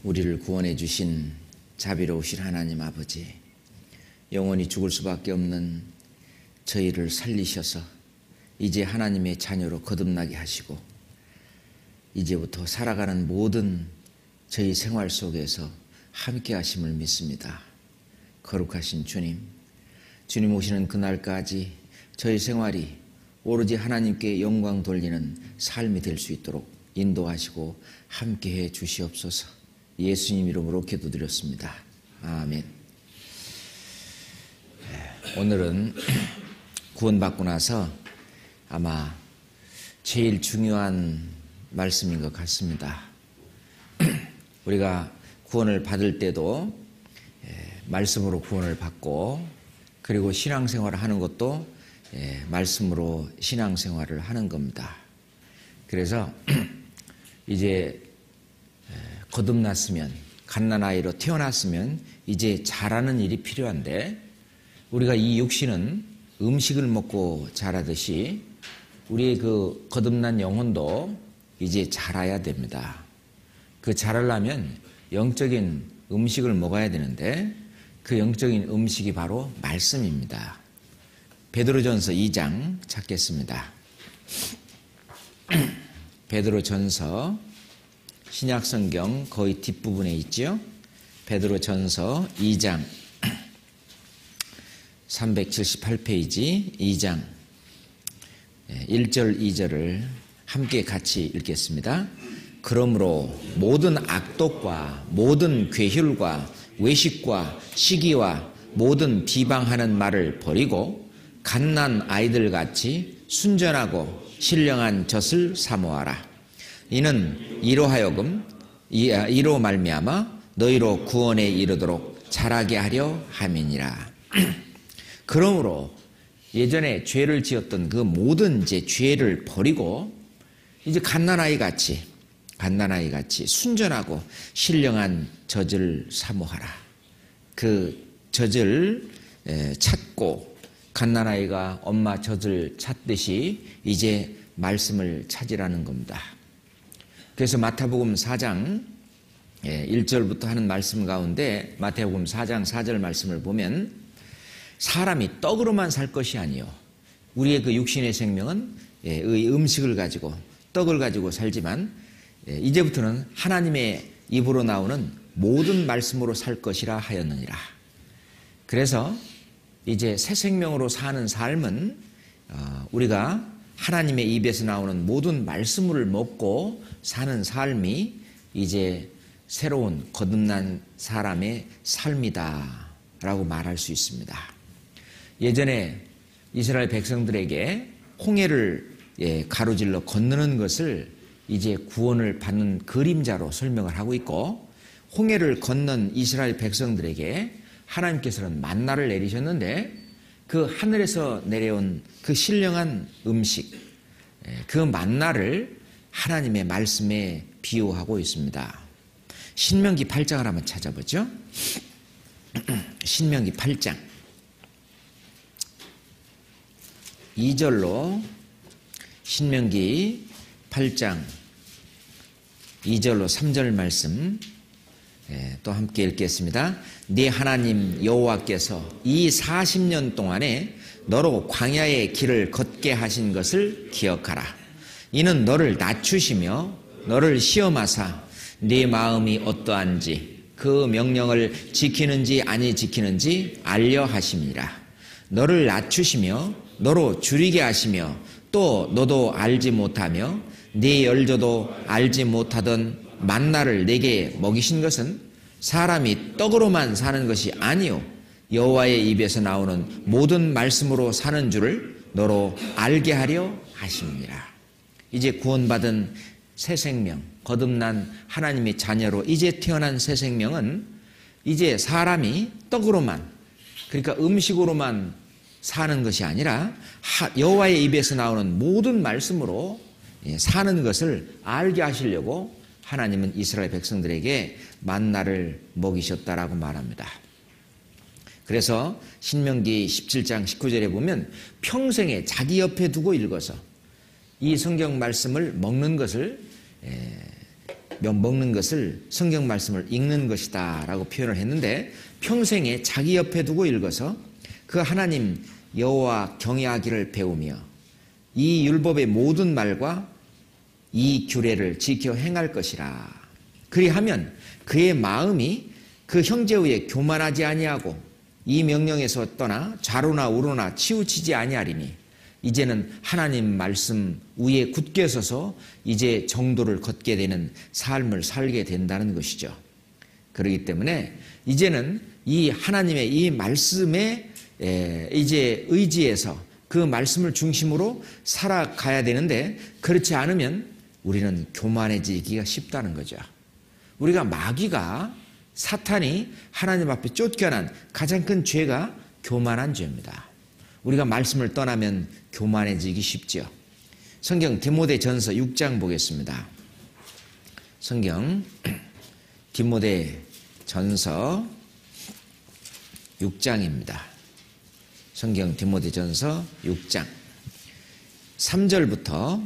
우리를 구원해 주신 자비로우신 하나님 아버지, 영원히 죽을 수밖에 없는 저희를 살리셔서 이제 하나님의 자녀로 거듭나게 하시고 이제부터 살아가는 모든 저희 생활 속에서 함께 하심을 믿습니다. 거룩하신 주님, 주님 오시는 그날까지 저희 생활이 오로지 하나님께 영광 돌리는 삶이 될 수 있도록 인도하시고 함께해 주시옵소서. 예수님 이름으로 기도드렸습니다. 아멘. 오늘은 구원받고 나서 아마 제일 중요한 말씀인 것 같습니다. 우리가 구원을 받을 때도 말씀으로 구원을 받고, 그리고 신앙생활을 하는 것도 말씀으로 신앙생활을 하는 겁니다. 그래서 이제 거듭났으면, 갓난아이로 태어났으면 이제 자라는 일이 필요한데, 우리가 이 육신은 음식을 먹고 자라듯이 우리의 그 거듭난 영혼도 이제 자라야 됩니다. 그 자라려면 영적인 음식을 먹어야 되는데, 그 영적인 음식이 바로 말씀입니다. 베드로전서 2장 찾겠습니다. 베드로전서, 신약성경 거의 뒷부분에 있죠. 베드로전서 2장 378페이지 2장 1절 2절을 함께 같이 읽겠습니다. 그러므로 모든 악독과 모든 괴혈과 외식과 시기와 모든 비방하는 말을 버리고 갓난 아이들같이 순전하고 신령한 젖을 사모하라. 이는 이로 말미암아 너희로 구원에 이르도록 자라게 하려 함이니라. 그러므로 예전에 죄를 지었던 그 모든 이제 죄를 버리고 이제 갓난아이 같이 순전하고 신령한 젖을 사모하라. 그 젖을 찾고, 갓난아이가 엄마 젖을 찾듯이 이제 말씀을 찾으라는 겁니다. 그래서 마태복음 4장 1절부터 하는 말씀 가운데 마태복음 4장 4절 말씀을 보면, 사람이 떡으로만 살 것이 아니요, 우리의 그 육신의 생명은 음식을 가지고, 떡을 가지고 살지만 이제부터는 하나님의 입으로 나오는 모든 말씀으로 살 것이라 하였느니라. 그래서 이제 새 생명으로 사는 삶은 우리가 하나님의 입에서 나오는 모든 말씀을 먹고 사는 삶이 이제 새로운 거듭난 사람의 삶이다 라고 말할 수 있습니다. 예전에 이스라엘 백성들에게 홍해를 가로질러 건너는 것을 이제 구원을 받는 그림자로 설명을 하고 있고, 홍해를 건넌 이스라엘 백성들에게 하나님께서는 만나를 내리셨는데, 그 하늘에서 내려온 그 신령한 음식, 그 만나를 하나님의 말씀에 비유하고 있습니다. 신명기 8장을 한번 찾아보죠. 신명기 8장 2절로, 신명기 8장 2절로 3절 말씀 또 함께 읽겠습니다. 네 하나님 여호와께서 이 40년 동안에 너로 광야의 길을 걷게 하신 것을 기억하라. 이는 너를 낮추시며 너를 시험하사 네 마음이 어떠한지 그 명령을 지키는지 아니 지키는지 알려 하심이라. 너를 낮추시며 너로 줄이게 하시며 또 너도 알지 못하며 네 열조도 알지 못하던 만나를 내게 먹이신 것은 사람이 떡으로만 사는 것이 아니요 여호와의 입에서 나오는 모든 말씀으로 사는 줄을 너로 알게 하려 하십니다. 이제 구원받은 새 생명, 거듭난 하나님의 자녀로 이제 태어난 새 생명은 이제 사람이 떡으로만, 그러니까 음식으로만 사는 것이 아니라 여호와의 입에서 나오는 모든 말씀으로 사는 것을 알게 하시려고 하나님은 이스라엘 백성들에게 만나를 먹이셨다라고 말합니다. 그래서 신명기 17장 19절에 보면 평생에 자기 옆에 두고 읽어서 이 성경 말씀을 먹는 것을 먹는 것을 성경 말씀을 읽는 것이다 라고 표현을 했는데 평생에 자기 옆에 두고 읽어서 그 하나님 여호와 경외하기를 배우며 이 율법의 모든 말과 이 규례를 지켜 행할 것이라. 그리하면 그의 마음이 그 형제 위에 교만하지 아니하고 이 명령에서 떠나 좌로나 우로나 치우치지 아니하리니 이제는 하나님 말씀 위에 굳게 서서 이제 정도를 걷게 되는 삶을 살게 된다는 것이죠. 그렇기 때문에 이제는 이 하나님의 이 말씀에 이제 의지해서 그 말씀을 중심으로 살아가야 되는데 그렇지 않으면 우리는 교만해지기가 쉽다는 거죠. 우리가 마귀가 사탄이 하나님 앞에 쫓겨난 가장 큰 죄가 교만한 죄입니다. 우리가 말씀을 떠나면 교만해지기 쉽죠. 성경 디모데전서 6장 보겠습니다. 성경 디모데전서 6장입니다. 성경 디모데전서 6장 3절부터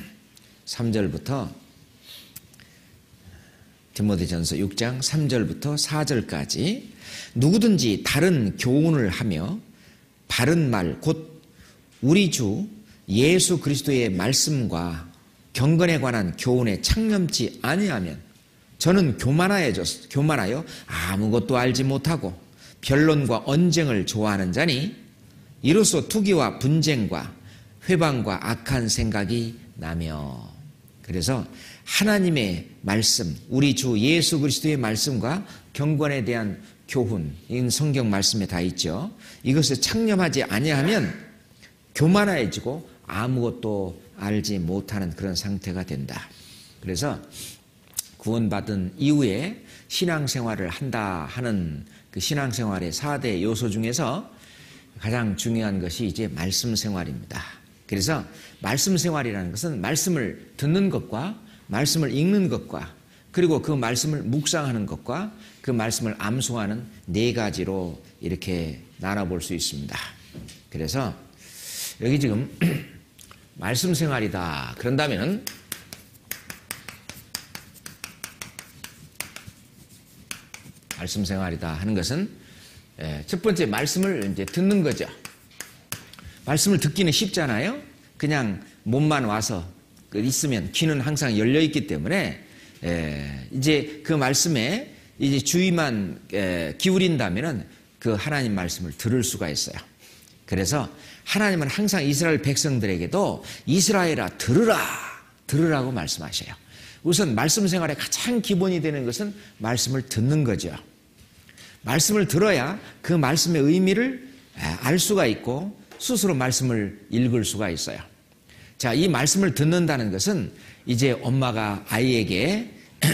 디모데전서 6장 3절부터 4절까지 누구든지 다른 교훈을 하며 바른 말 곧 우리 주 예수 그리스도의 말씀과 경건에 관한 교훈에 창념치 아니하면 저는 교만하여 아무것도 알지 못하고 변론과 언쟁을 좋아하는 자니 이로써 투기와 분쟁과 회방과 악한 생각이 나며. 그래서 하나님의 말씀, 우리 주 예수 그리스도의 말씀과 경건에 대한 교훈, 이 성경 말씀에 다 있죠. 이것을 창념하지 아니하면 교만해지고 아무것도 알지 못하는 그런 상태가 된다. 그래서 구원받은 이후에 신앙생활을 한다 하는 그 신앙생활의 4대 요소 중에서 가장 중요한 것이 이제 말씀 생활입니다. 그래서 말씀 생활이라는 것은 말씀을 듣는 것과 말씀을 읽는 것과 그리고 그 말씀을 묵상하는 것과 그 말씀을 암송하는 4가지로 이렇게 나눠볼 수 있습니다. 그래서 여기 지금 말씀 생활이다 그런다면 말씀 생활이다 하는 것은 첫 번째 말씀을 이제 듣는 거죠. 말씀을 듣기는 쉽잖아요. 그냥 몸만 와서 있으면 귀는 항상 열려 있기 때문에 이제 그 말씀에 이제 주의만 기울인다면은 그 하나님 말씀을 들을 수가 있어요. 그래서 하나님은 항상 이스라엘 백성들에게도 이스라엘아 들으라고 말씀하셔요. 우선 말씀 생활의 가장 기본이 되는 것은 말씀을 듣는 거죠. 말씀을 들어야 그 말씀의 의미를 알 수가 있고 스스로 말씀을 읽을 수가 있어요. 자, 이 말씀을 듣는다는 것은 이제 엄마가 아이에게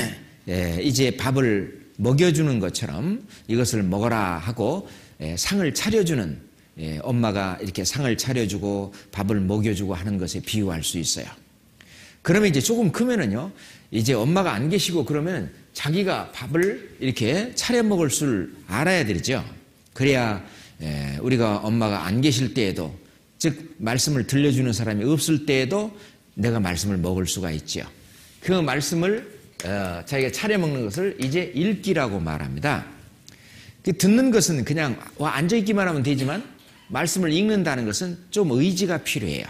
이제 밥을 먹여주는 것처럼 이것을 먹어라 하고 상을 차려주는 엄마가 이렇게 상을 차려주고 밥을 먹여주고 하는 것에 비유할 수 있어요. 그러면 이제 조금 크면은요, 이제 엄마가 안 계시고 그러면 자기가 밥을 이렇게 차려 먹을 줄 알아야 되죠. 그래야 우리가 엄마가 안 계실 때에도, 즉 말씀을 들려주는 사람이 없을 때에도 내가 말씀을 먹을 수가 있죠. 그 말씀을 자기가 차려 먹는 것을 이제 읽기라고 말합니다. 듣는 것은 그냥 앉아있기만 하면 되지만 말씀을 읽는다는 것은 좀 의지가 필요해요.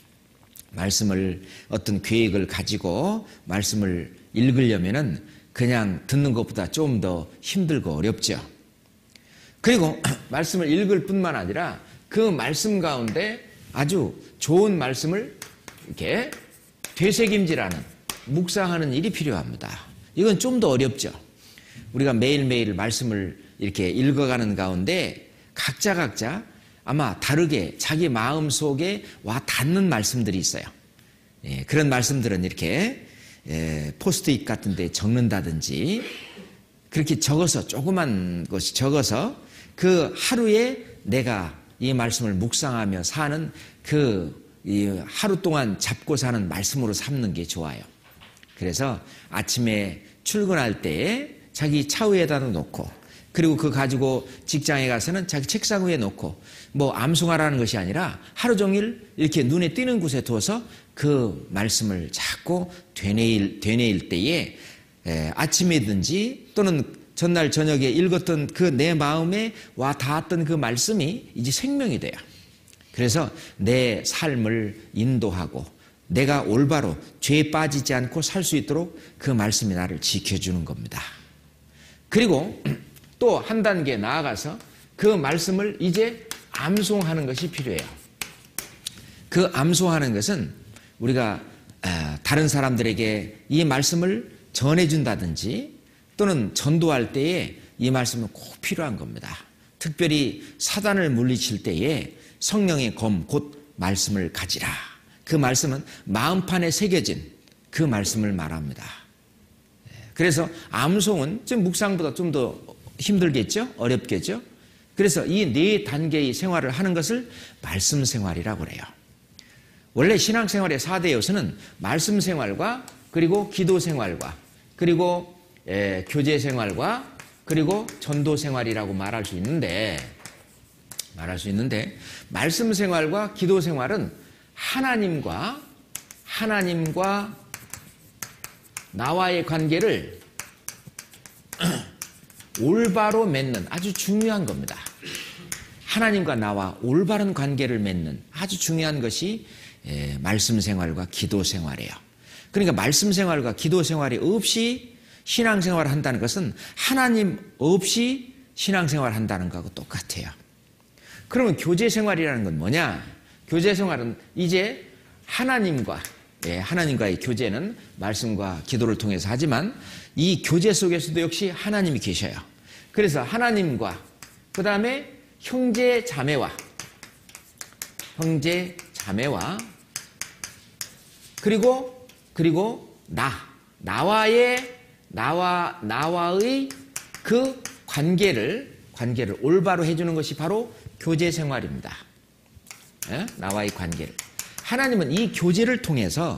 말씀을 어떤 계획을 가지고 말씀을 읽으려면은 그냥 듣는 것보다 좀 더 힘들고 어렵죠. 그리고 말씀을 읽을 뿐만 아니라 그 말씀 가운데 아주 좋은 말씀을 이렇게 되새김질하는, 묵상하는 일이 필요합니다. 이건 좀 더 어렵죠. 우리가 매일매일 말씀을 이렇게 읽어가는 가운데 각자 아마 다르게 자기 마음 속에 와 닿는 말씀들이 있어요. 그런 말씀들은 이렇게 포스트잇 같은 데 적는다든지 그렇게 적어서, 조그만 것이 적어서 그 하루에 내가 이 말씀을 묵상하며 사는 이 하루 동안 잡고 사는 말씀으로 삼는 게 좋아요. 그래서 아침에 출근할 때에 자기 차 위에다 놓고, 그리고 그거 가지고 직장에 가서는 자기 책상 위에 놓고, 뭐 암송하라는 것이 아니라 하루 종일 이렇게 눈에 띄는 곳에 둬서 그 말씀을 자꾸 되뇌일 때에 아침이든지 또는 전날 저녁에 읽었던 그 내 마음에 와 닿았던 그 말씀이 이제 생명이 돼요. 그래서 내 삶을 인도하고 내가 올바로 죄에 빠지지 않고 살 수 있도록 그 말씀이 나를 지켜주는 겁니다. 그리고 또 한 단계 나아가서 그 말씀을 이제 암송하는 것이 필요해요. 그 암송하는 것은 우리가 다른 사람들에게 이 말씀을 전해준다든지 또는 전도할 때에 이 말씀은 꼭 필요한 겁니다. 특별히 사단을 물리칠 때에 성령의 검 곧 말씀을 가지라. 그 말씀은 마음판에 새겨진 그 말씀을 말합니다. 그래서 암송은 좀 묵상보다 좀 더 힘들겠죠? 어렵겠죠? 그래서 이 네 단계의 생활을 하는 것을 말씀 생활이라고 그래요. 원래 신앙생활의 4대 요소는 말씀 생활과 그리고 기도 생활과 그리고 교제 생활과 그리고 전도 생활이라고 말할 수 있는데 말씀 생활과 기도 생활은 하나님과 나와의 관계를 올바로 맺는 아주 중요한 겁니다. 하나님과 나와 올바른 관계를 맺는 아주 중요한 것이 말씀 생활과 기도 생활이에요. 그러니까 말씀 생활과 기도 생활이 없이 신앙생활을 한다는 것은 하나님 없이 신앙생활을 한다는 것하고 똑같아요. 그러면 교제 생활이라는 건 뭐냐? 교제 생활은 이제 하나님과의 교제는 말씀과 기도를 통해서 하지만 이 교제 속에서도 역시 하나님이 계셔요. 그래서 하나님과 그 다음에 형제 자매와 그리고 나와의 그 관계를 올바로 해주는 것이 바로 교제 생활입니다. 나와의 관계를. 하나님은 이 교제를 통해서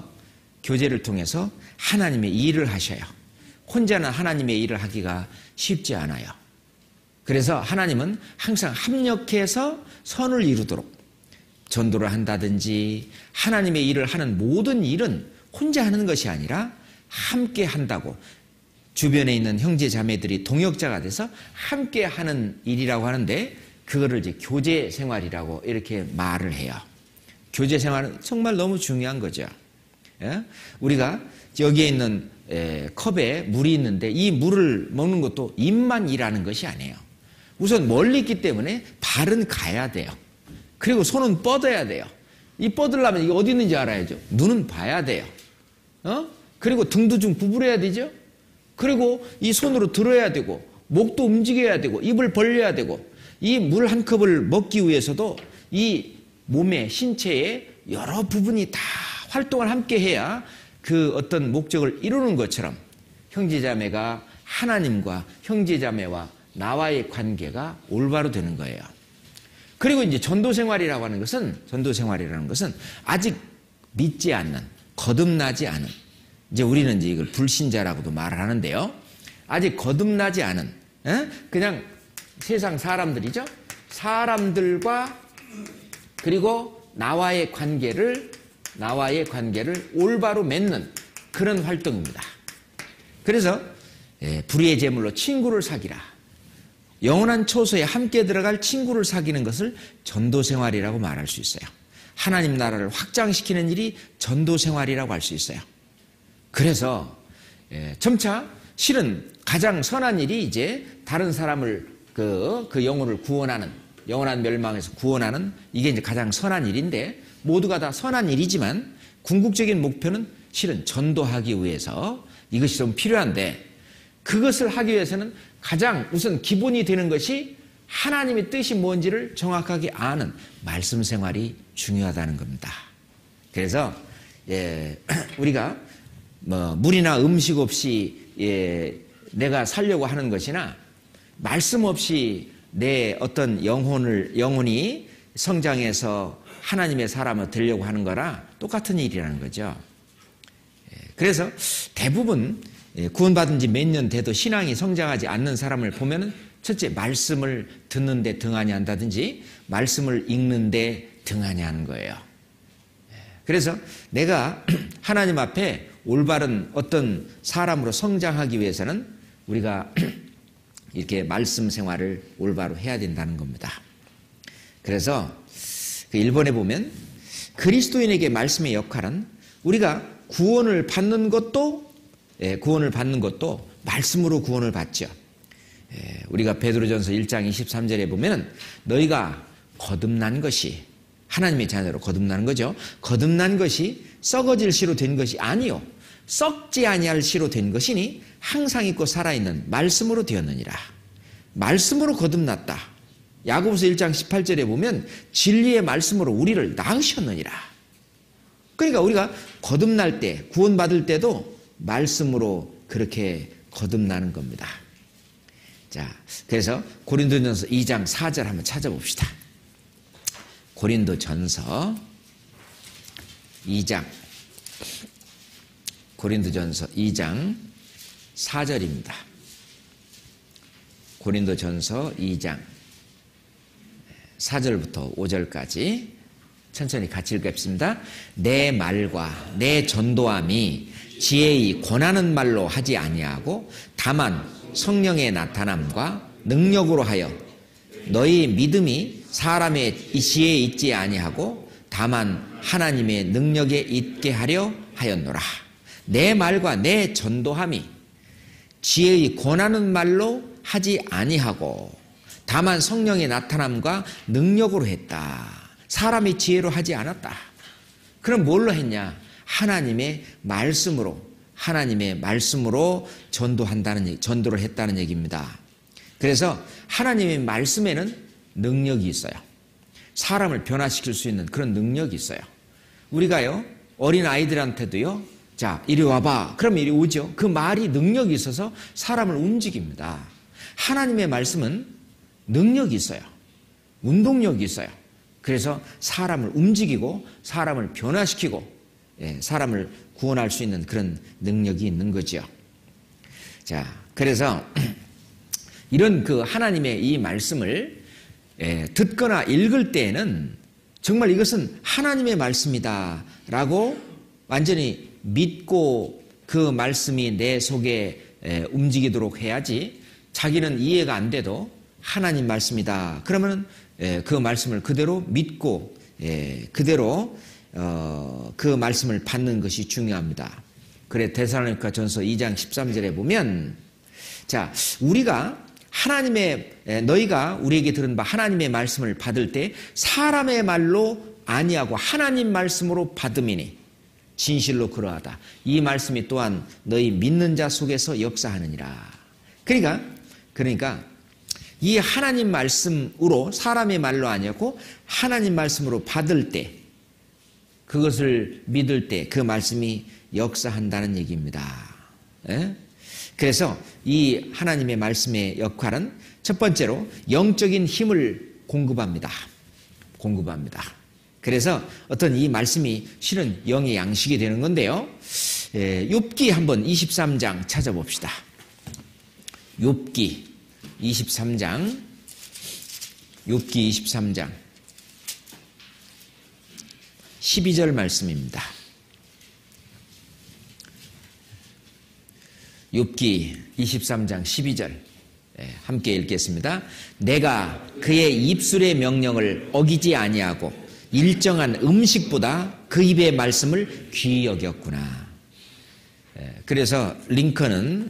하나님의 일을 하셔요. 혼자는 하나님의 일을 하기가 쉽지 않아요. 그래서 하나님은 항상 합력해서 선을 이루도록 전도를 한다든지 하나님의 일을 하는 모든 일은 혼자 하는 것이 아니라 함께 한다고 주변에 있는 형제 자매들이 동역자가 돼서 함께 하는 일이라고 하는데 그거를 이제 교제 생활이라고 이렇게 말을 해요. 교제 생활은 정말 너무 중요한 거죠. 우리가 여기에 있는 컵에 물이 있는데 이 물을 먹는 것도 입만 일하는 것이 아니에요. 우선 멀리 있기 때문에 발은 가야 돼요. 그리고 손은 뻗어야 돼요. 이 뻗으려면 이게 어디 있는지 알아야죠. 눈은 봐야 돼요. 그리고 등도 좀 구부려야 되죠. 그리고 이 손으로 들어야 되고 목도 움직여야 되고 입을 벌려야 되고 이 물 한 컵을 먹기 위해서도 이 몸의 신체의 여러 부분이 다 활동을 함께 해야 그 어떤 목적을 이루는 것처럼 형제자매가 하나님과 형제자매와 나와의 관계가 올바로 되는 거예요. 그리고 이제 전도생활이라고 하는 것은 아직 믿지 않는, 거듭나지 않은, 이제 우리는 이제 이걸 불신자라고도 말을 하는데요. 아직 거듭나지 않은, 그냥 세상 사람들이죠. 사람들과 그리고 나와의 관계를 올바로 맺는 그런 활동입니다. 그래서 불의의 제물로 친구를 사귀라. 영원한 초소에 함께 들어갈 친구를 사귀는 것을 전도생활이라고 말할 수 있어요. 하나님 나라를 확장시키는 일이 전도생활이라고 할 수 있어요. 그래서 점차 실은 가장 선한 일이 이제 다른 사람을 그 영혼을 구원하는, 영원한 멸망에서 구원하는, 이게 이제 가장 선한 일인데 모두가 다 선한 일이지만 궁극적인 목표는 실은 전도하기 위해서 이것이 좀 필요한데 그것을 하기 위해서는 가장 우선 기본이 되는 것이 하나님의 뜻이 뭔지를 정확하게 아는 말씀 생활이 중요하다는 겁니다. 그래서 우리가 물이나 음식 없이 내가 살려고 하는 것이나 말씀 없이 내 어떤 영혼이 성장해서 하나님의 사람을 되려고 하는 거라 똑같은 일이라는 거죠. 그래서 대부분 구원받은 지 몇 년 돼도 신앙이 성장하지 않는 사람을 보면은 첫째 말씀을 듣는데 등한히 한다든지 말씀을 읽는데 등한히 하는 거예요. 그래서 내가 하나님 앞에 올바른 어떤 사람으로 성장하기 위해서는 우리가 이렇게 말씀 생활을 올바로 해야 된다는 겁니다. 그래서 그 일본에 보면 그리스도인에게 말씀의 역할은 우리가 구원을 받는 것도 말씀으로 구원을 받죠. 우리가 베드로전서 1장 23절에 보면 너희가 거듭난 것이 하나님의 자녀로 거듭나는 거죠. 거듭난 것이 썩어질 씨로 된 것이 아니요 썩지 아니할 씨로 된 것이니 항상 있고 살아있는 말씀으로 되었느니라. 말씀으로 거듭났다. 야고보서 1장 18절에 보면 진리의 말씀으로 우리를 낳으셨느니라. 그러니까 우리가 거듭날 때 구원받을 때도 말씀으로 그렇게 거듭나는 겁니다. 자, 그래서 고린도전서 2장 4절 한번 찾아봅시다. 고린도전서 2장 4절입니다. 고린도전서 2장 4절부터 5절까지 천천히 같이 읽겠습니다. 내 말과 내 전도함이 지혜의 권하는 말로 하지 아니하고 다만 성령의 나타남과 능력으로 하여 너희 믿음이 사람의 지혜에 있지 아니하고 다만 하나님의 능력에 있게 하려 하였노라. 내 말과 내 전도함이 지혜의 권하는 말로 하지 아니하고 다만 성령의 나타남과 능력으로 했다. 사람의 지혜로 하지 않았다. 그럼 뭘로 했냐? 하나님의 말씀으로 전도를 했다는 얘기입니다. 그래서 하나님의 말씀에는 능력이 있어요. 사람을 변화시킬 수 있는 그런 능력이 있어요. 우리가요, 어린 아이들한테도요, 자, 이리 와봐. 그럼 이리 오죠. 그 말이 능력이 있어서 사람을 움직입니다. 하나님의 말씀은 능력이 있어요. 운동력이 있어요. 그래서 사람을 움직이고 사람을 변화시키고 사람을 구원할 수 있는 그런 능력이 있는 거죠. 자, 그래서 이런 그 하나님의 이 말씀을 듣거나 읽을 때에는 정말 이것은 하나님의 말씀이다라고 완전히 믿고 그 말씀이 내 속에 움직이도록 해야지 자기는 이해가 안 돼도 하나님 말씀이다. 그러면 그 말씀을 그대로 믿고 그대로 그 말씀을 받는 것이 중요합니다. 그래 데살로니가 전서 2장 13절에 보면 자 우리가 너희가 우리에게 들은 바 하나님의 말씀을 받을 때 사람의 말로 아니하고 하나님 말씀으로 받음이니 진실로 그러하다. 이 말씀이 또한 너희 믿는 자 속에서 역사하느니라. 그러니까 이 하나님 말씀으로 사람의 말로 아니었고 하나님 말씀으로 받을 때 그것을 믿을 때 그 말씀이 역사한다는 얘기입니다. 그래서 이 하나님의 말씀의 역할은 첫 번째로 영적인 힘을 공급합니다. 그래서 어떤 이 말씀이 실은 영의 양식이 되는 건데요. 욥기 한번 23장 찾아봅시다. 욥기 23장 12절 말씀입니다. 욥기 23장 12절 함께 읽겠습니다. 내가 그의 입술의 명령을 어기지 아니하고 일정한 음식보다 그 입의 말씀을 귀히 여겼구나. 그래서 링컨은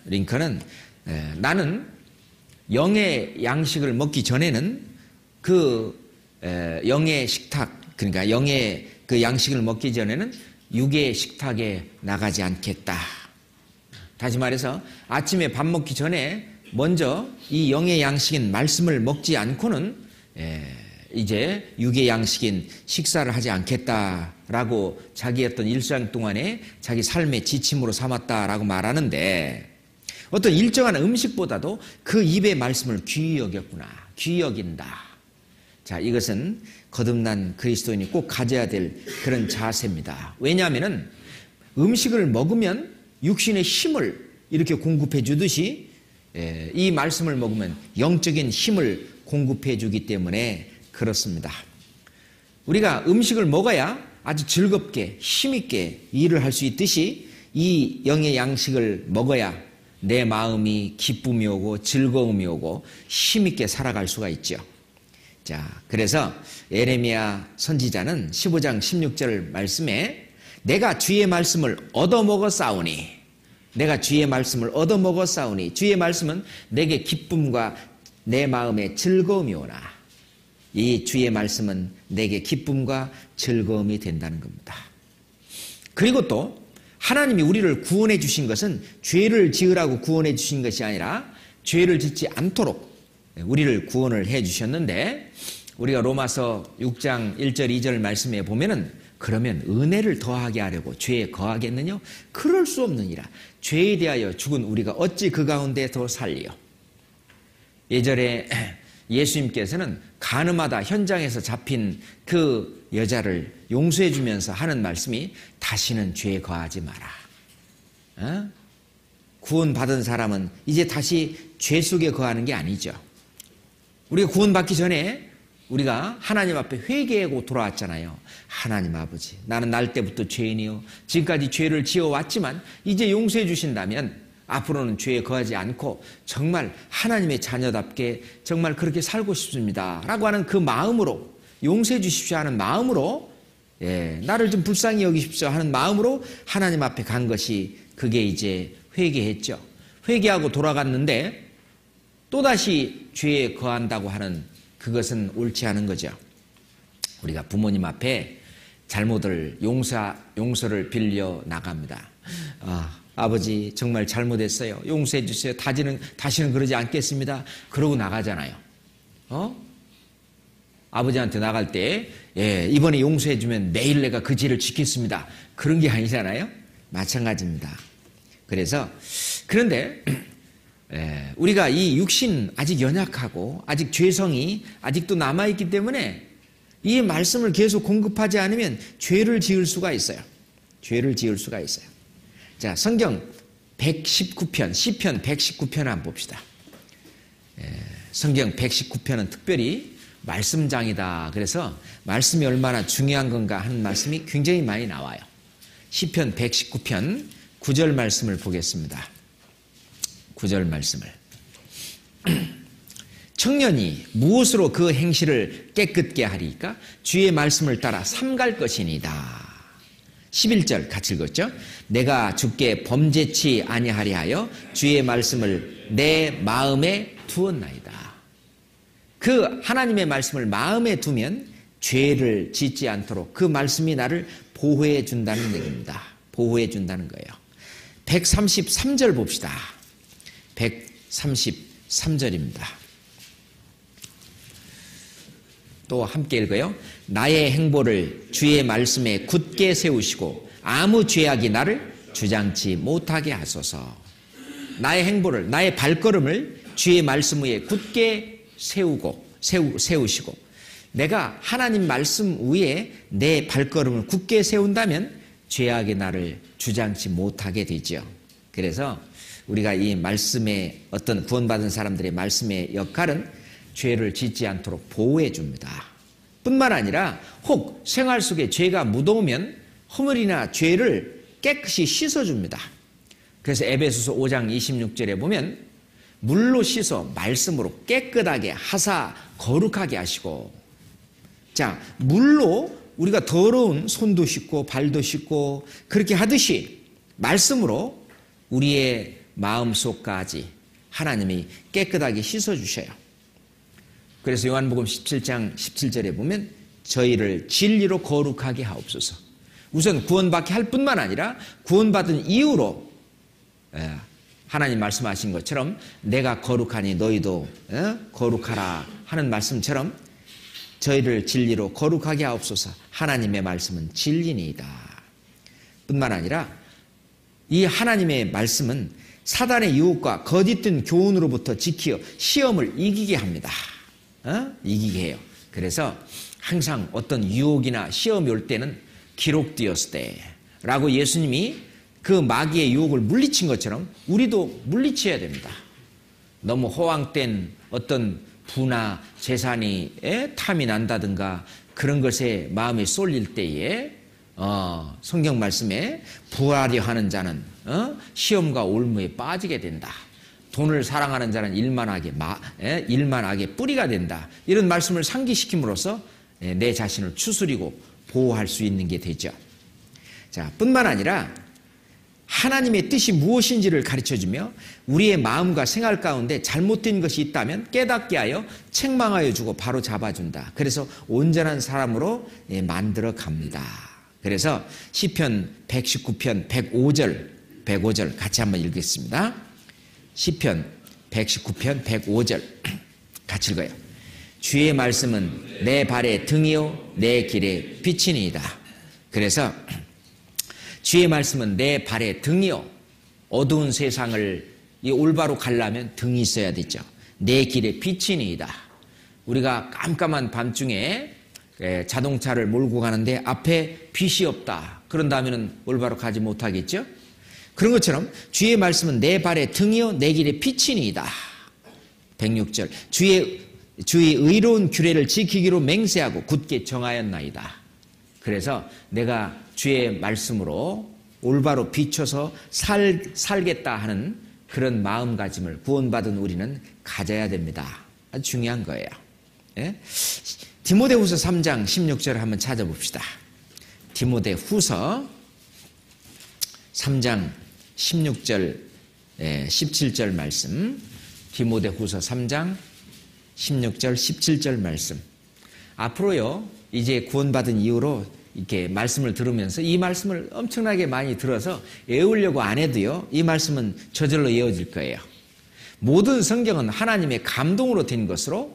나는 영의 양식을 먹기 전에는 그 영의 식탁 그러니까 영의 그 양식을 먹기 전에는 육의 식탁에 나가지 않겠다. 다시 말해서 아침에 밥 먹기 전에 먼저 이 영의 양식인 말씀을 먹지 않고는 이제 육의 양식인 식사를 하지 않겠다라고 자기 어떤 일상 동안에 자기 삶의 지침으로 삼았다라고 말하는데 어떤 일정한 음식보다도 그 입의 말씀을 귀히 여겼구나. 귀히 여긴다. 자, 이것은 거듭난 그리스도인이 꼭 가져야 될 그런 자세입니다. 왜냐하면 음식을 먹으면 육신의 힘을 이렇게 공급해 주듯이 이 말씀을 먹으면 영적인 힘을 공급해 주기 때문에 그렇습니다. 우리가 음식을 먹어야 아주 즐겁게 힘있게 일을 할 수 있듯이 이 영의 양식을 먹어야 내 마음이 기쁨이 오고 즐거움이 오고 힘있게 살아갈 수가 있죠. 자, 그래서 예레미야 선지자는 15장 16절 말씀에 내가 주의 말씀을 얻어먹었사오니, 내가 주의 말씀을 얻어먹었사오니, 주의 말씀은 내게 기쁨과 내 마음에 즐거움이 오나, 이 주의 말씀은 내게 기쁨과 즐거움이 된다는 겁니다. 그리고 또 하나님이 우리를 구원해 주신 것은 죄를 지으라고 구원해 주신 것이 아니라 죄를 짓지 않도록 우리를 구원을 해 주셨는데, 우리가 로마서 6장 1절 2절 말씀에 보면은 그러면 은혜를 더하게 하려고 죄에 거하겠느냐? 그럴 수 없느니라. 죄에 대하여 죽은 우리가 어찌 그 가운데 더 살리요? 예전에 예수님께서는 간음하다 현장에서 잡힌 그 여자를 용서해 주면서 하는 말씀이 다시는 죄에 거하지 마라. 구원받은 사람은 이제 다시 죄 속에 거하는 게 아니죠. 우리가 구원받기 전에 우리가 하나님 앞에 회개하고 돌아왔잖아요. 하나님 아버지, 나는 날 때부터 죄인이요, 지금까지 죄를 지어왔지만 이제 용서해 주신다면 앞으로는 죄에 거하지 않고 정말 하나님의 자녀답게 정말 그렇게 살고 싶습니다 라고 하는 그 마음으로, 용서해 주십시오 하는 마음으로, 나를 좀 불쌍히 여기십시오 하는 마음으로 하나님 앞에 간 것이, 그게 이제 회개했죠. 회개하고 돌아갔는데 또다시 죄에 거한다고 하는 그것은 옳지 않은 거죠. 우리가 부모님 앞에 잘못을 용서를 빌려 나갑니다. 아버지 정말 잘못했어요. 용서해 주세요. 다시는 그러지 않겠습니다. 그러고 나가잖아요. 아버지한테 나갈 때 이번에 용서해 주면 내일 내가 그 죄를 지켰습니다. 그런 게 아니잖아요. 마찬가지입니다. 그런데 우리가 이 육신 아직 연약하고 아직 죄성이 아직도 남아있기 때문에 이 말씀을 계속 공급하지 않으면 죄를 지을 수가 있어요. 죄를 지을 수가 있어요. 자, 성경 119편, 시편 119편 한번 봅시다. 성경 119편은 특별히 말씀장이다. 그래서 말씀이 얼마나 중요한 건가 하는 말씀이 굉장히 많이 나와요. 시편 119편 9절 말씀을 보겠습니다. 9절 말씀을. 청년이 무엇으로 그 행실을 깨끗게 하리까? 주의 말씀을 따라 삼갈 것이니이다. 11절 같이 읽었죠? 내가 주께 범죄치 아니하리 하여 주의 말씀을 내 마음에 두었나이다. 그 하나님의 말씀을 마음에 두면 죄를 짓지 않도록 그 말씀이 나를 보호해 준다는 얘기입니다. 보호해 준다는 거예요. 133절 봅시다. 133절입니다. 또 함께 읽어요. 나의 행보를 주의 말씀에 굳게 세우시고 아무 죄악이 나를 주장치 못하게 하소서. 나의 행보를, 나의 발걸음을 주의 말씀 위에 굳게 세우시고, 내가 하나님 말씀 위에 내 발걸음을 굳게 세운다면 죄악이 나를 주장치 못하게 되죠. 그래서 우리가 이 말씀의 어떤 구원받은 사람들의 말씀의 역할은 죄를 짓지 않도록 보호해 줍니다. 뿐만 아니라 혹 생활 속에 죄가 묻어오면 허물이나 죄를 깨끗이 씻어줍니다. 그래서 에베소서 5장 26절에 보면 물로 씻어 말씀으로 깨끗하게 하사 거룩하게 하시고, 자, 물로 우리가 더러운 손도 씻고 발도 씻고 그렇게 하듯이 말씀으로 우리의 마음속까지 하나님이 깨끗하게 씻어주셔요. 그래서 요한복음 17장 17절에 보면 저희를 진리로 거룩하게 하옵소서. 우선 구원받게 할 뿐만 아니라 구원받은 이후로 하나님 말씀하신 것처럼 내가 거룩하니 너희도 거룩하라 하는 말씀처럼 저희를 진리로 거룩하게 하옵소서. 하나님의 말씀은 진리니이다. 뿐만 아니라 이 하나님의 말씀은 사단의 유혹과 거짓된 교훈으로부터 지키어 시험을 이기게 합니다. 이기게 해요. 그래서 항상 어떤 유혹이나 시험이 올 때는 기록되었을 때라고 예수님이 그 마귀의 유혹을 물리친 것처럼 우리도 물리쳐야 됩니다. 너무 허황된 어떤 부나 재산이 탐이 난다든가 그런 것에 마음이 쏠릴 때에 성경 말씀에 부하려 하는 자는 시험과 올무에 빠지게 된다. 돈을 사랑하는 자는 일만 악의 뿌리가 된다. 이런 말씀을 상기시킴으로써 내 자신을 추스리고 보호할 수 있는 게 되죠. 자, 뿐만 아니라 하나님의 뜻이 무엇인지를 가르쳐주며 우리의 마음과 생활 가운데 잘못된 것이 있다면 깨닫게 하여 책망하여 주고 바로 잡아준다. 그래서 온전한 사람으로 만들어 갑니다. 그래서 시편 119편 105절 같이 한번 읽겠습니다. 시편 119편 105절 같이 읽어요. 주의 말씀은 내 발의 등이요 내 길의 빛이니이다. 그래서 주의 말씀은 내 발의 등이요. 어두운 세상을 올바로 가려면 등이 있어야 되죠. 내 길의 빛이니이다. 우리가 깜깜한 밤중에 자동차를 몰고 가는데 앞에 빛이 없다. 그런다면 올바로 가지 못하겠죠. 그런 것처럼 주의 말씀은 내 발의 등이요 내 길의 빛이니이다. 106절 주의 의로운 규례를 지키기로 맹세하고 굳게 정하였나이다. 그래서 내가 주의 말씀으로 올바로 비춰서 살겠다 하는 그런 마음가짐을 구원받은 우리는 가져야 됩니다. 아주 중요한 거예요. 예? 디모데후서 3장 16절을 한번 찾아봅시다. 디모데후서 3장 16절 17절 말씀. 디모데후서 3장 16절 17절 말씀. 앞으로요 이제 구원받은 이후로 이렇게 말씀을 들으면서 이 말씀을 엄청나게 많이 들어서 외우려고 안 해도요 이 말씀은 저절로 외워질 거예요. 모든 성경은 하나님의 감동으로 된 것으로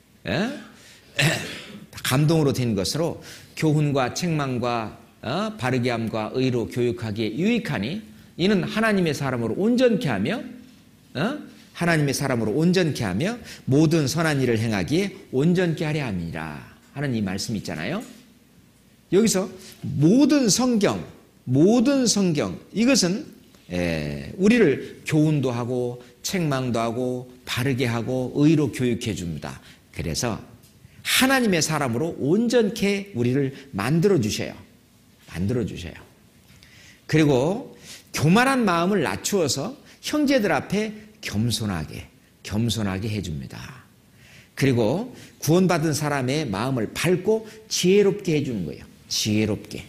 교훈과 책망과 바르게 함과 의로 교육하기에 유익하니 이는 하나님의 사람으로 온전케 하며 모든 선한 일을 행하기에 온전케 하려 함이라 하는 이 말씀이 있잖아요. 여기서 모든 성경 이것은 우리를 교훈도 하고 책망도 하고 바르게 하고 의로 교육해 줍니다. 그래서 하나님의 사람으로 온전케 우리를 만들어 주셔요. 그리고 교만한 마음을 낮추어서 형제들 앞에 겸손하게 해줍니다. 그리고 구원받은 사람의 마음을 밝고 지혜롭게 해주는 거예요. 지혜롭게.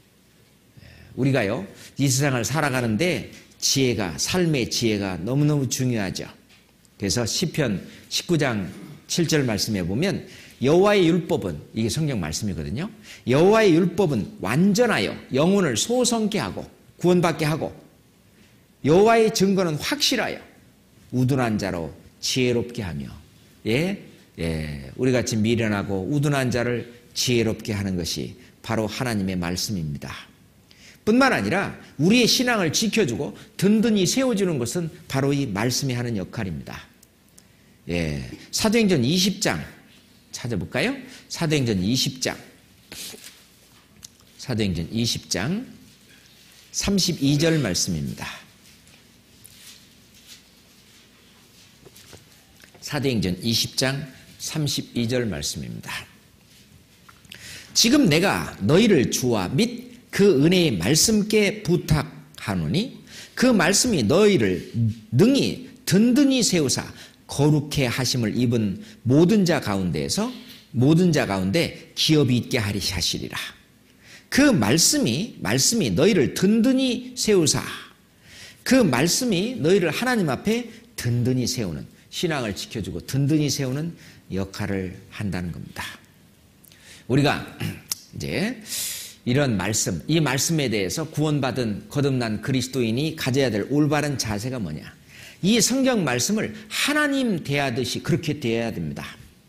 우리가요 이 세상을 살아가는데 삶의 지혜가 너무너무 중요하죠. 그래서 시편 19장 7절 말씀에 보면 여호와의 율법은, 이게 성경 말씀이거든요. 여호와의 율법은 완전하여 영혼을 소성케 하고 구원받게 하고, 여호와의 증거는 확실하여 우둔한 자로 지혜롭게 하며, 우리같이 미련하고 우둔한 자를 지혜롭게 하는 것이 바로 하나님의 말씀입니다. 뿐만 아니라 우리의 신앙을 지켜주고 든든히 세워주는 것은 바로 이 말씀이 하는 역할입니다. 사도행전 20장 찾아볼까요? 사도행전 20장 32절 말씀입니다. 사도행전 20장 32절 말씀입니다. 지금 내가 너희를 주와 및 그 은혜의 말씀께 부탁하노니 그 말씀이 너희를 능히 든든히 세우사 거룩해 하심을 입은 모든 자 가운데 기업이 있게 하시리라. 그 말씀이 너희를 든든히 세우사, 그 말씀이 너희를 하나님 앞에 든든히 세우는, 신앙을 지켜주고 든든히 세우는 역할을 한다는 겁니다. 우리가 이제 이런 말씀, 이 말씀에 대해서 구원받은 거듭난 그리스도인이 가져야 될 올바른 자세가 뭐냐? 이 성경 말씀을 하나님 대하듯이 그렇게 대해야 됩니다.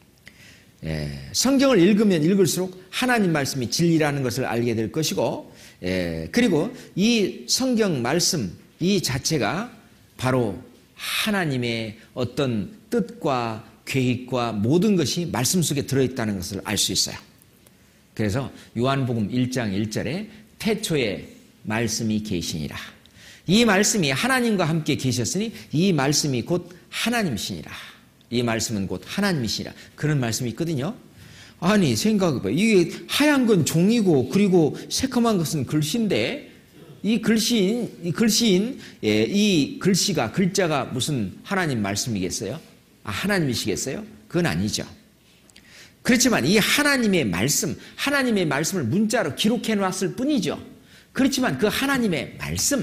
성경을 읽으면 읽을수록 하나님 말씀이 진리라는 것을 알게 될 것이고, 그리고 이 성경 말씀 이 자체가 바로 하나님의 어떤 뜻과 계획과 모든 것이 말씀 속에 들어있다는 것을 알 수 있어요. 그래서 요한복음 1장 1절에 태초에 말씀이 계시니라. 이 말씀이 하나님과 함께 계셨으니 이 말씀이 곧 하나님이시니라. 이 말씀은 곧 하나님이시니라. 그런 말씀이 있거든요. 아니 생각해봐. 이게 하얀 건 종이고 그리고 새까만 것은 글씨인데 이 글씨인 이 글자가 무슨 하나님 말씀이겠어요? 하나님이시겠어요? 그건 아니죠. 그렇지만 이 하나님의 말씀을 문자로 기록해 놨을 뿐이죠. 그렇지만 그 하나님의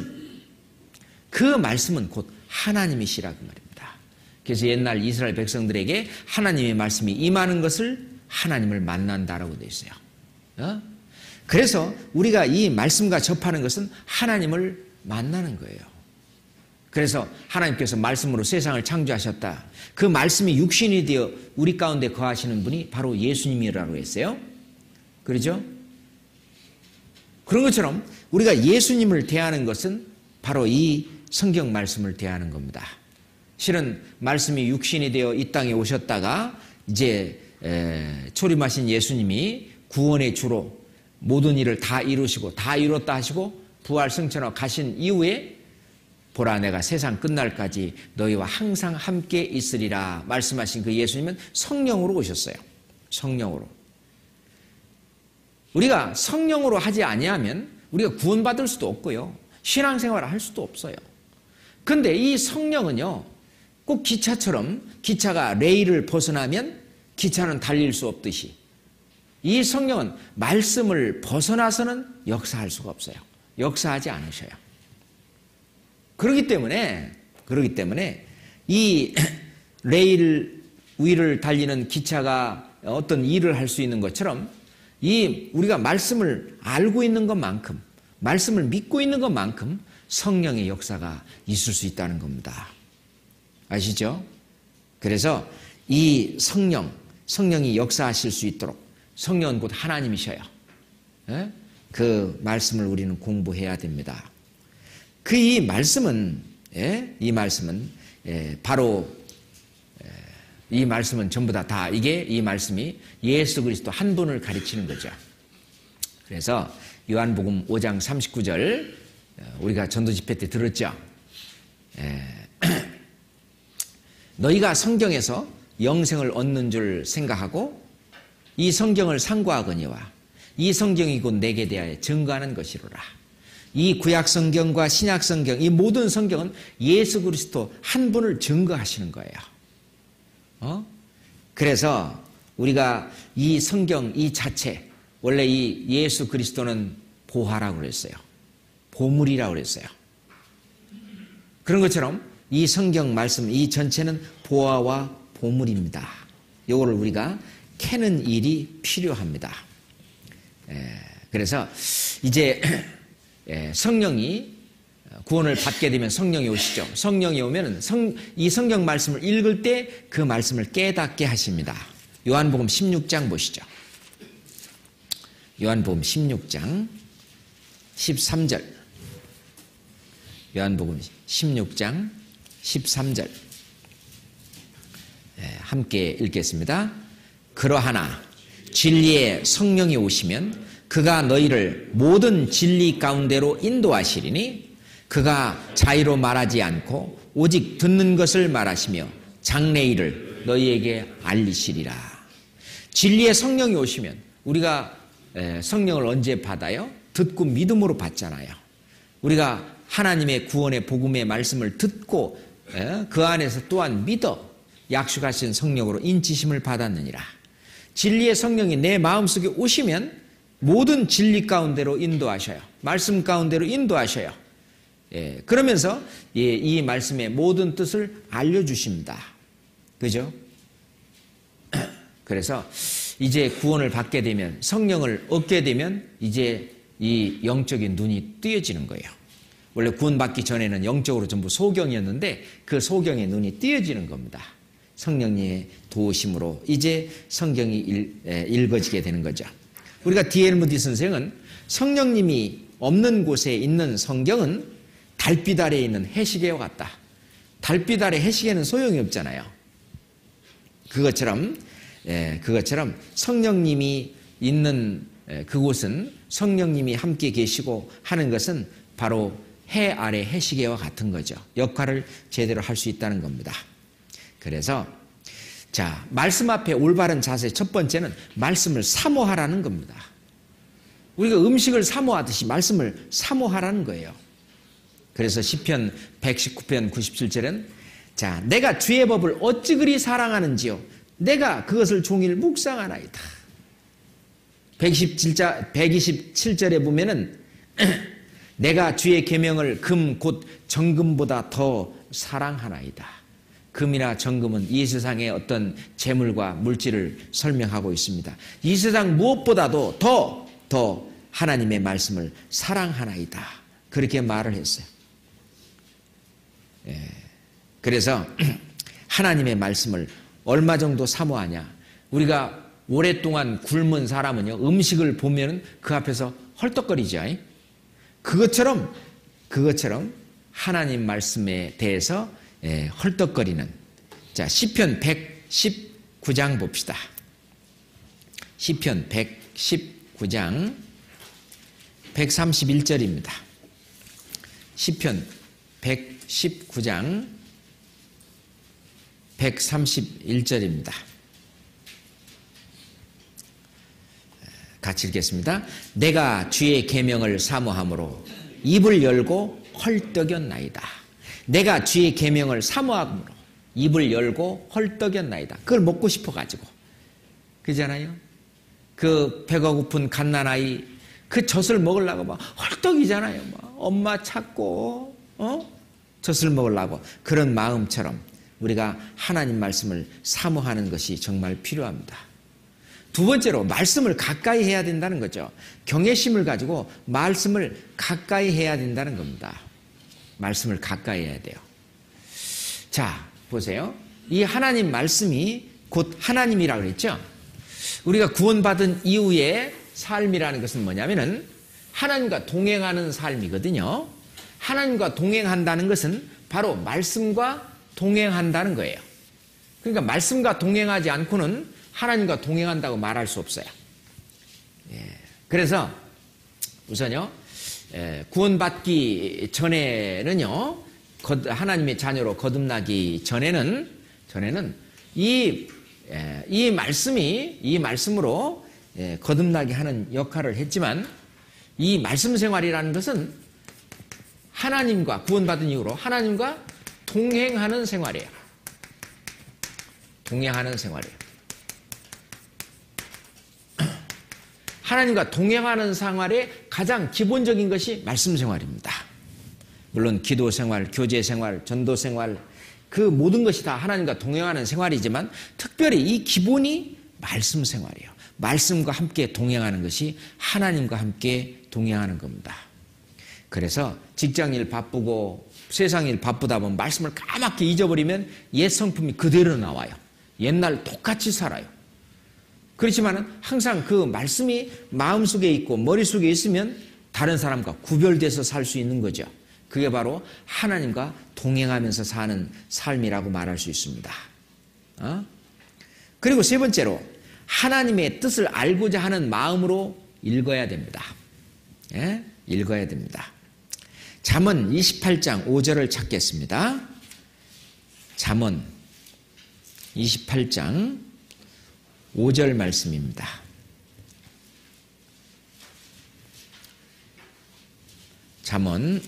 그 말씀은 곧 하나님이시라고 말입니다. 그래서 옛날 이스라엘 백성들에게 하나님의 말씀이 임하는 것을 하나님을 만난다라고 되어 있어요. 그래서 우리가 이 말씀과 접하는 것은 하나님을 만나는 거예요. 그래서 하나님께서 말씀으로 세상을 창조하셨다. 그 말씀이 육신이 되어 우리 가운데 거하시는 분이 바로 예수님이라고 했어요. 그렇죠? 그런 것처럼 우리가 예수님을 대하는 것은 바로 이 성경 말씀을 대하는 겁니다. 실은 말씀이 육신이 되어 이 땅에 오셨다가 이제 초림하신 예수님이 구원의 주로 모든 일을 다 이루시고 다 이뤘다 하시고 부활 승천하고 가신 이후에 보라 내가 세상 끝날까지 너희와 항상 함께 있으리라 말씀하신 그 예수님은 성령으로 오셨어요. 성령으로. 우리가 성령으로 하지 아니하면 우리가 구원받을 수도 없고요. 신앙생활을 할 수도 없어요. 근데 이 성령은요. 꼭 기차처럼 기차가 레일을 벗어나면 기차는 달릴 수 없듯이 이 성령은 말씀을 벗어나서는 역사할 수가 없어요. 역사하지 않으셔요. 그렇기 때문에 이 레일 위를 달리는 기차가 어떤 일을 할 수 있는 것처럼 우리가 말씀을 알고 있는 것만큼 말씀을 믿고 있는 것만큼 성령의 역사가 있을 수 있다는 겁니다. 아시죠? 그래서 이 성령이 역사하실 수 있도록 성령은 곧 하나님이셔요. 그 말씀을 우리는 공부해야 됩니다. 이 말씀은 바로 이 말씀은 전부 다 이 말씀이 예수 그리스도 한 분을 가르치는 거죠. 그래서 요한복음 5장 39절 우리가 전도 집회 때 들었죠. 너희가 성경에서 영생을 얻는 줄 생각하고 이 성경을 상고하거니와 이 성경이 곧 내게 대하여 증거하는 것이로라. 이 구약 성경과 신약 성경, 이 모든 성경은 예수 그리스도 한 분을 증거하시는 거예요. 그래서 우리가 이 성경 이 자체, 원래 이 예수 그리스도는 보화라고 그랬어요. 보물이라고 그랬어요. 그런 것처럼 이 성경 말씀, 이 전체는 보화와 보물입니다. 이거를 우리가 캐는 일이 필요합니다. 그래서 이제 성령이 구원을 받게 되면 성령이 오시죠. 성령이 오면 이 성경 말씀을 읽을 때 그 말씀을 깨닫게 하십니다. 요한복음 16장 보시죠. 요한복음 16장 13절. 요한복음 16장 13절. 함께 읽겠습니다. 그러하나 진리의 성령이 오시면 그가 너희를 모든 진리 가운데로 인도하시리니 그가 자의로 말하지 않고 오직 듣는 것을 말하시며 장래일을 너희에게 알리시리라. 진리의 성령이 오시면 우리가 성령을 언제 받아요? 듣고 믿음으로 받잖아요. 우리가 하나님의 구원의 복음의 말씀을 듣고 그 안에서 또한 믿어 약속하신 성령으로 인치심을 받았느니라. 진리의 성령이 내 마음속에 오시면 모든 진리 가운데로 인도하셔요. 말씀 가운데로 인도하셔요. 그러면서 이 말씀의 모든 뜻을 알려주십니다. 그죠? 그래서 이제 구원을 받게 되면 성령을 얻게 되면 이제 이 영적인 눈이 띄어지는 거예요. 원래 구원받기 전에는 영적으로 전부 소경이었는데 그 소경의 눈이 띄어지는 겁니다. 성령님의 도우심으로 이제 성경이 읽어지게 되는 거죠. 우리가 D.L. 무디 선생은 성령님이 없는 곳에 있는 성경은 달빛 아래에 있는 해시계와 같다. 달빛 아래 해시계는 소용이 없잖아요. 그것처럼 성령님이 있는 그곳은 성령님이 함께 계시고 하는 것은 바로 해 아래 해시계와 같은 거죠. 역할을 제대로 할 수 있다는 겁니다. 그래서 자, 말씀 앞에 올바른 자세 첫 번째는 말씀을 사모하라는 겁니다. 우리가 음식을 사모하듯이 말씀을 사모하라는 거예요. 그래서 시편 119편 97절은 자, 내가 주의 법을 어찌 그리 사랑하는지요. 내가 그것을 종일 묵상하나이다. 127절에 보면은 내가 주의 계명을 금 곧 정금보다 더 사랑하나이다. 금이나 정금은 이 세상의 어떤 재물과 물질을 설명하고 있습니다. 이 세상 무엇보다도 더 하나님의 말씀을 사랑하나이다. 그렇게 말을 했어요. 그래서 하나님의 말씀을 얼마 정도 사모하냐. 우리가 오랫동안 굶은 사람은요, 음식을 보면 그 앞에서 헐떡거리죠. 그것처럼 하나님 말씀에 대해서 헐떡거리는. 자, 시편 119장 봅시다. 시편 119장 131절입니다. 시편 119장 131절입니다. 같이 읽겠습니다. 내가 주의 계명을 사모함으로 입을 열고 헐떡였나이다. 내가 주의 계명을 사모함으로 입을 열고 헐떡였나이다. 그걸 먹고 싶어가지고. 그잖아요. 그 배가 고픈 갓난아이 그 젖을 먹으려고 막 헐떡이잖아요. 막 엄마 찾고 젖을 먹으려고. 그런 마음처럼 우리가 하나님 말씀을 사모하는 것이 정말 필요합니다. 두 번째로 말씀을 가까이 해야 된다는 거죠. 경외심을 가지고 말씀을 가까이 해야 된다는 겁니다. 말씀을 가까이 해야 돼요. 자, 보세요. 이 하나님 말씀이 곧 하나님이라고 그랬죠. 우리가 구원받은 이후의 삶이라는 것은 뭐냐면은 하나님과 동행하는 삶이거든요. 하나님과 동행한다는 것은 바로 말씀과 동행한다는 거예요. 그러니까 말씀과 동행하지 않고는 하나님과 동행한다고 말할 수 없어요. 그래서 우선요, 구원받기 전에는요, 하나님의 자녀로 거듭나기 전에는 이 말씀으로 거듭나게 하는 역할을 했지만, 이 말씀 생활이라는 것은 하나님과 구원받은 이후로 하나님과 동행하는 생활이에요. 동행하는 생활이에요. 하나님과 동행하는 생활의 가장 기본적인 것이 말씀 생활입니다. 물론 기도 생활, 교제 생활, 전도 생활, 그 모든 것이 다 하나님과 동행하는 생활이지만 특별히 이 기본이 말씀 생활이에요. 말씀과 함께 동행하는 것이 하나님과 함께 동행하는 겁니다. 그래서 직장일 바쁘고 세상일 바쁘다 보면 말씀을 까맣게 잊어버리면 옛 성품이 그대로 나와요. 옛날 똑같이 살아요. 그렇지만 항상 그 말씀이 마음속에 있고 머릿속에 있으면 다른 사람과 구별돼서 살 수 있는 거죠. 그게 바로 하나님과 동행하면서 사는 삶이라고 말할 수 있습니다. 그리고 세 번째로 하나님의 뜻을 알고자 하는 마음으로 읽어야 됩니다. 읽어야 됩니다. 잠언 28장 5절을 찾겠습니다. 잠언 28장 5절 말씀입니다. 잠언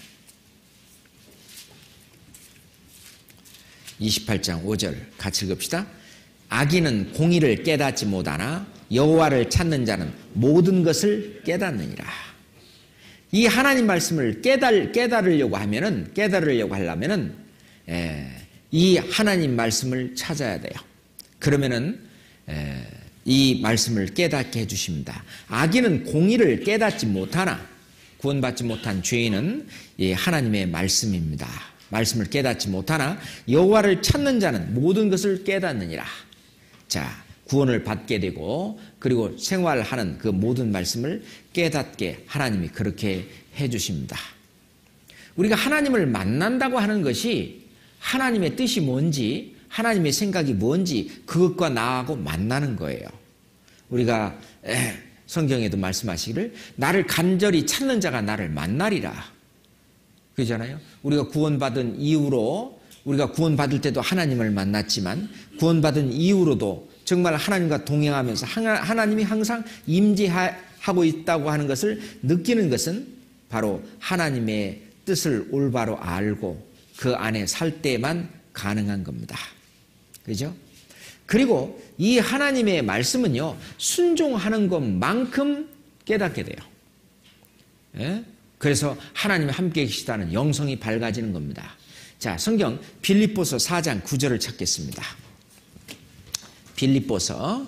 28장 5절 같이 읽읍시다. 악인은 공의를 깨닫지 못하나 여호와를 찾는 자는 모든 것을 깨닫느니라. 이 하나님 말씀을 깨달으려고 하려면은 이 하나님 말씀을 찾아야 돼요. 그러면은 이 말씀을 깨닫게 해주십니다. 악인은 공의를 깨닫지 못하나, 구원받지 못한 죄인은 이 하나님의 말씀입니다. 말씀을 깨닫지 못하나 여호와를 찾는 자는 모든 것을 깨닫느니라. 자, 구원을 받게 되고 그리고 생활하는 그 모든 말씀을 깨닫게 하나님이 그렇게 해주십니다. 우리가 하나님을 만난다고 하는 것이 하나님의 뜻이 뭔지, 하나님의 생각이 뭔지 그것과 나하고 만나는 거예요. 우리가 성경에도 말씀하시기를 나를 간절히 찾는 자가 나를 만나리라. 그러잖아요. 우리가 구원받은 이후로 우리가 구원받을 때도 하나님을 만났지만 구원받은 이후로도 정말 하나님과 동행하면서 하나님이 항상 임재하고 있다고 하는 것을 느끼는 것은 바로 하나님의 뜻을 올바로 알고 그 안에 살 때만 가능한 겁니다. 그죠? 그리고 이 하나님의 말씀은요, 순종하는 것만큼 깨닫게 돼요. 예? 그래서 하나님이 함께 계시다는 영성이 밝아지는 겁니다. 자, 성경 빌립보서 4장 9절을 찾겠습니다. 빌립보서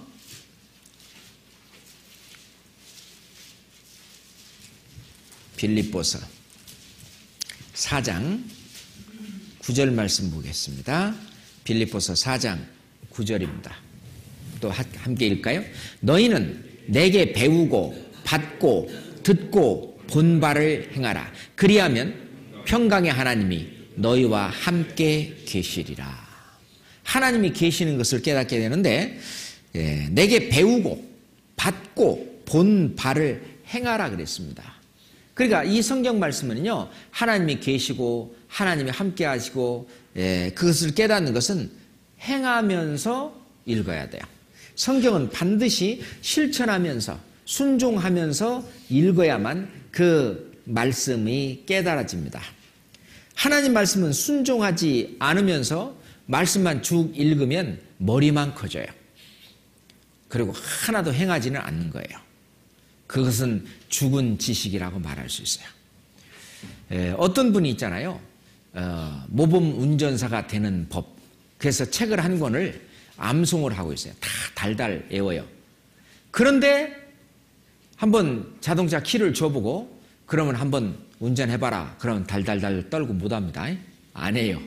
4장 9절 말씀 보겠습니다. 빌립보서 4장 9절입니다. 또 함께 읽을까요? 너희는 내게 배우고 받고 듣고 본 바를 행하라. 그리하면 평강의 하나님이 너희와 함께 계시리라. 하나님이 계시는 것을 깨닫게 되는데, 내게 배우고 받고 본 바를 행하라 그랬습니다. 그러니까 이 성경 말씀은요, 하나님이 계시고 하나님이 함께 하시고 그것을 깨닫는 것은 행하면서 읽어야 돼요. 성경은 반드시 실천하면서 순종하면서 읽어야만 그 말씀이 깨달아집니다. 하나님 말씀은 순종하지 않으면서 말씀만 쭉 읽으면 머리만 커져요. 그리고 하나도 행하지는 않는 거예요. 그것은 죽은 지식이라고 말할 수 있어요. 어떤 분이 있잖아요. 모범 운전사가 되는 법. 그래서 책을 한 권을 암송을 하고 있어요. 다 달달 외워요. 그런데 한번 자동차 키를 줘보고 그러면 한번 운전해봐라. 그러면 달달달 떨고 못합니다. 안 해요.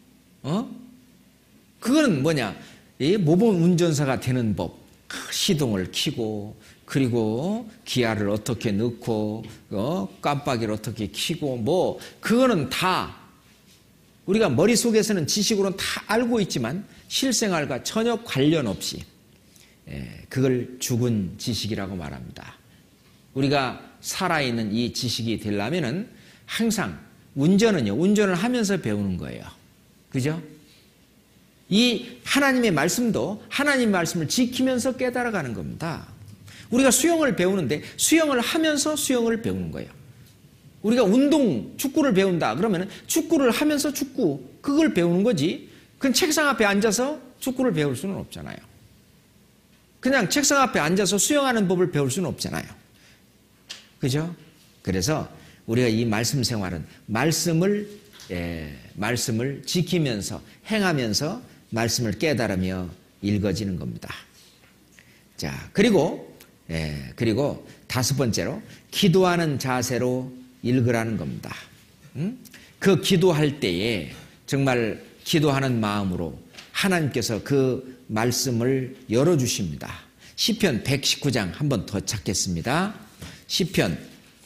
그거는 뭐냐? 이 모범 운전사가 되는 법. 시동을 켜고 그리고 기아를 어떻게 넣고 깜빡이를 어떻게 켜고 뭐 그거는 다 우리가 머릿속에서는 지식으로는 다 알고 있지만 실생활과 전혀 관련 없이 그걸 죽은 지식이라고 말합니다. 우리가 살아있는 이 지식이 되려면은 항상 운전을 하면서 배우는 거예요. 그죠? 이 하나님의 말씀도 하나님 말씀을 지키면서 깨달아가는 겁니다. 우리가 수영을 배우는데 수영을 하면서 수영을 배우는 거예요. 우리가 축구를 배운다 그러면 축구를 하면서 그걸 배우는 거지. 그건 책상 앞에 앉아서 축구를 배울 수는 없잖아요. 그냥 책상 앞에 앉아서 수영하는 법을 배울 수는 없잖아요. 그죠? 그래서 우리가 이 말씀 생활은 말씀을 지키면서 행하면서 말씀을 깨달으며 읽어지는 겁니다. 자, 그리고 다섯 번째로 기도하는 자세로 읽으라는 겁니다. 그 기도할 때에 정말 기도하는 마음으로 하나님께서 그 말씀을 열어주십니다. 시편 119장 한 번 더 찾겠습니다. 시편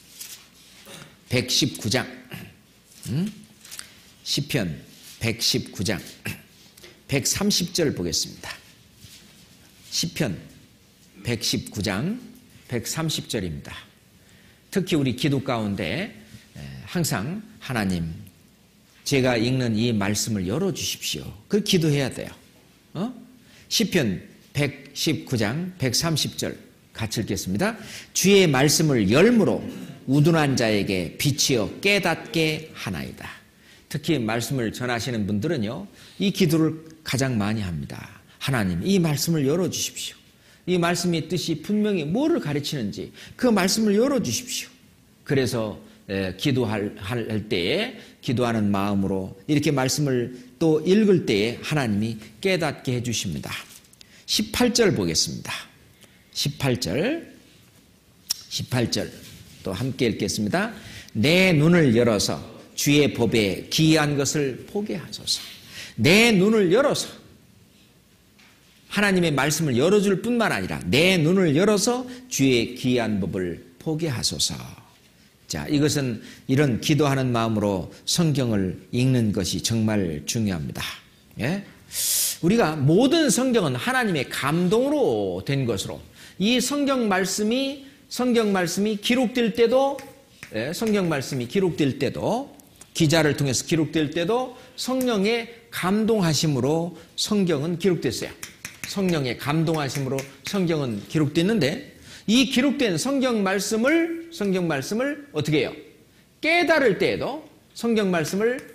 119장 시편 119장 130절 보겠습니다. 시편 119장 130절입니다. 특히 우리 기도 가운데 항상 하나님 제가 읽는 이 말씀을 열어주십시오. 그렇게 기도해야 돼요. 시편 119장 130절 같이 읽겠습니다. 주의 말씀을 열무로 우둔한 자에게 비치어 깨닫게 하나이다. 특히 말씀을 전하시는 분들은요, 이 기도를 가장 많이 합니다. 하나님, 이 말씀을 열어주십시오. 이 말씀의 뜻이 분명히 뭐를 가르치는지 그 말씀을 열어주십시오. 그래서 기도할 때에 기도하는 마음으로 이렇게 말씀을 또 읽을 때에 하나님이 깨닫게 해주십니다. 18절 보겠습니다. 18절 또 함께 읽겠습니다. 내 눈을 열어서 주의 법에 기이한 것을 보게 하소서. 내 눈을 열어서 하나님의 말씀을 열어줄 뿐만 아니라 내 눈을 열어서 주의 기이한 법을 보게 하소서. 자, 이것은 이런 기도하는 마음으로 성경을 읽는 것이 정말 중요합니다. 예? 우리가 모든 성경은 하나님의 감동으로 된 것으로 이 성경 말씀이 기록될 때도 성경 말씀이 기록될 때도 기자를 통해서 기록될 때도 성령의 감동하심으로 성경은 기록됐어요. 성령의 감동하심으로 성경은 기록됐는데 이 기록된 성경 말씀을 어떻게 해요? 깨달을 때에도 성경 말씀을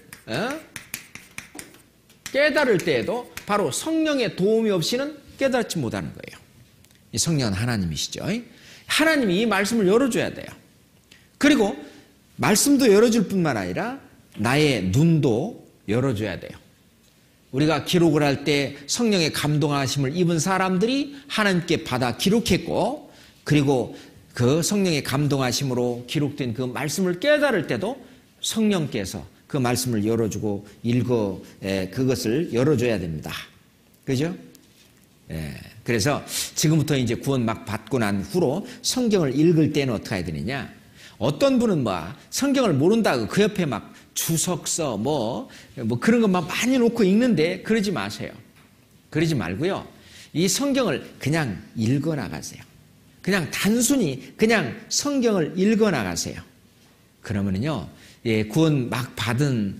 깨달을 때에도 바로 성령의 도움이 없이는 깨닫지 못하는 거예요. 이 성령은 하나님이시죠. 하나님이 이 말씀을 열어줘야 돼요. 그리고 말씀도 열어줄 뿐만 아니라 나의 눈도 열어줘야 돼요. 우리가 기록을 할 때 성령의 감동하심을 입은 사람들이 하나님께 받아 기록했고, 그리고 그 성령의 감동하심으로 기록된 그 말씀을 깨달을 때도 성령께서 그 말씀을 열어주고 그것을 열어줘야 됩니다. 그죠? 그래서 지금부터 이제 구원 막 받고 난 후로 성경을 읽을 때는 어떻게 해야 되느냐? 어떤 분은 성경을 모른다고 그 옆에 막 주석서 뭐 그런 것만 많이 놓고 읽는데 그러지 마세요. 그러지 말고요. 이 성경을 그냥 읽어 나가세요. 그냥 단순히 그냥 성경을 읽어 나가세요. 그러면은요, 구원 막 받은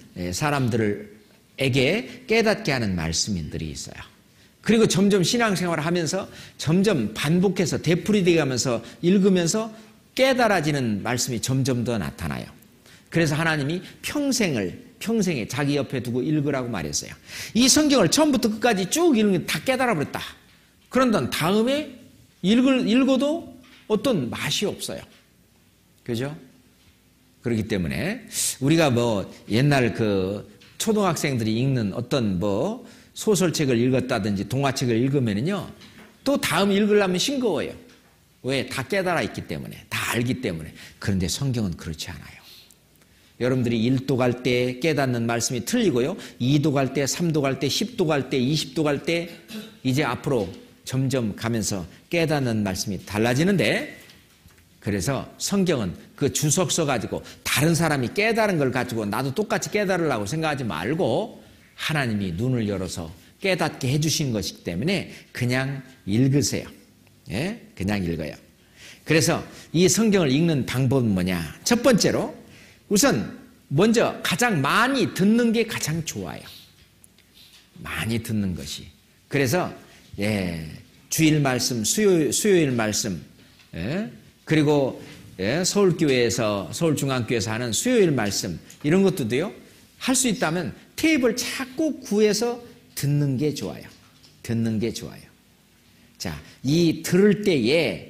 사람들에게 깨닫게 하는 말씀들이 있어요. 그리고 점점 신앙생활을 하면서 점점 반복해서 되풀이되게 하면서 읽으면서 깨달아지는 말씀이 점점 더 나타나요. 그래서 하나님이 평생에 자기 옆에 두고 읽으라고 말했어요. 이 성경을 처음부터 끝까지 쭉 읽으면 다 깨달아 버렸다. 그런데 다음에 읽어도 어떤 맛이 없어요. 그죠? 그렇기 때문에 우리가 옛날 그 초등학생들이 읽는 어떤 소설책을 읽었다든지 동화책을 읽으면요, 또 다음 읽으려면 싱거워요. 왜? 다 깨달아 있기 때문에, 다 알기 때문에. 그런데 성경은 그렇지 않아요. 여러분들이 1도 갈 때 깨닫는 말씀이 틀리고요, 2도 갈 때, 3도 갈 때, 10도 갈 때, 20도 갈 때, 이제 앞으로 점점 가면서 깨닫는 말씀이 달라지는데, 그래서 성경은 그 주석서 가지고 다른 사람이 깨달은 걸 가지고 나도 똑같이 깨달으려고 생각하지 말고 하나님이 눈을 열어서 깨닫게 해주신 것이기 때문에 그냥 읽으세요. 그냥 읽어요. 그래서 이 성경을 읽는 방법은 뭐냐? 첫 번째로 우선 먼저 가장 많이 듣는 게 가장 좋아요. 많이 듣는 것이. 그래서 주일 말씀, 수요일 말씀, 그리고 서울교회에서, 서울중앙교회에서 하는 수요일 말씀, 이런 것도요, 할 수 있다면 테이프를 자꾸 구해서 듣는 게 좋아요. 듣는 게 좋아요. 자, 이 들을 때에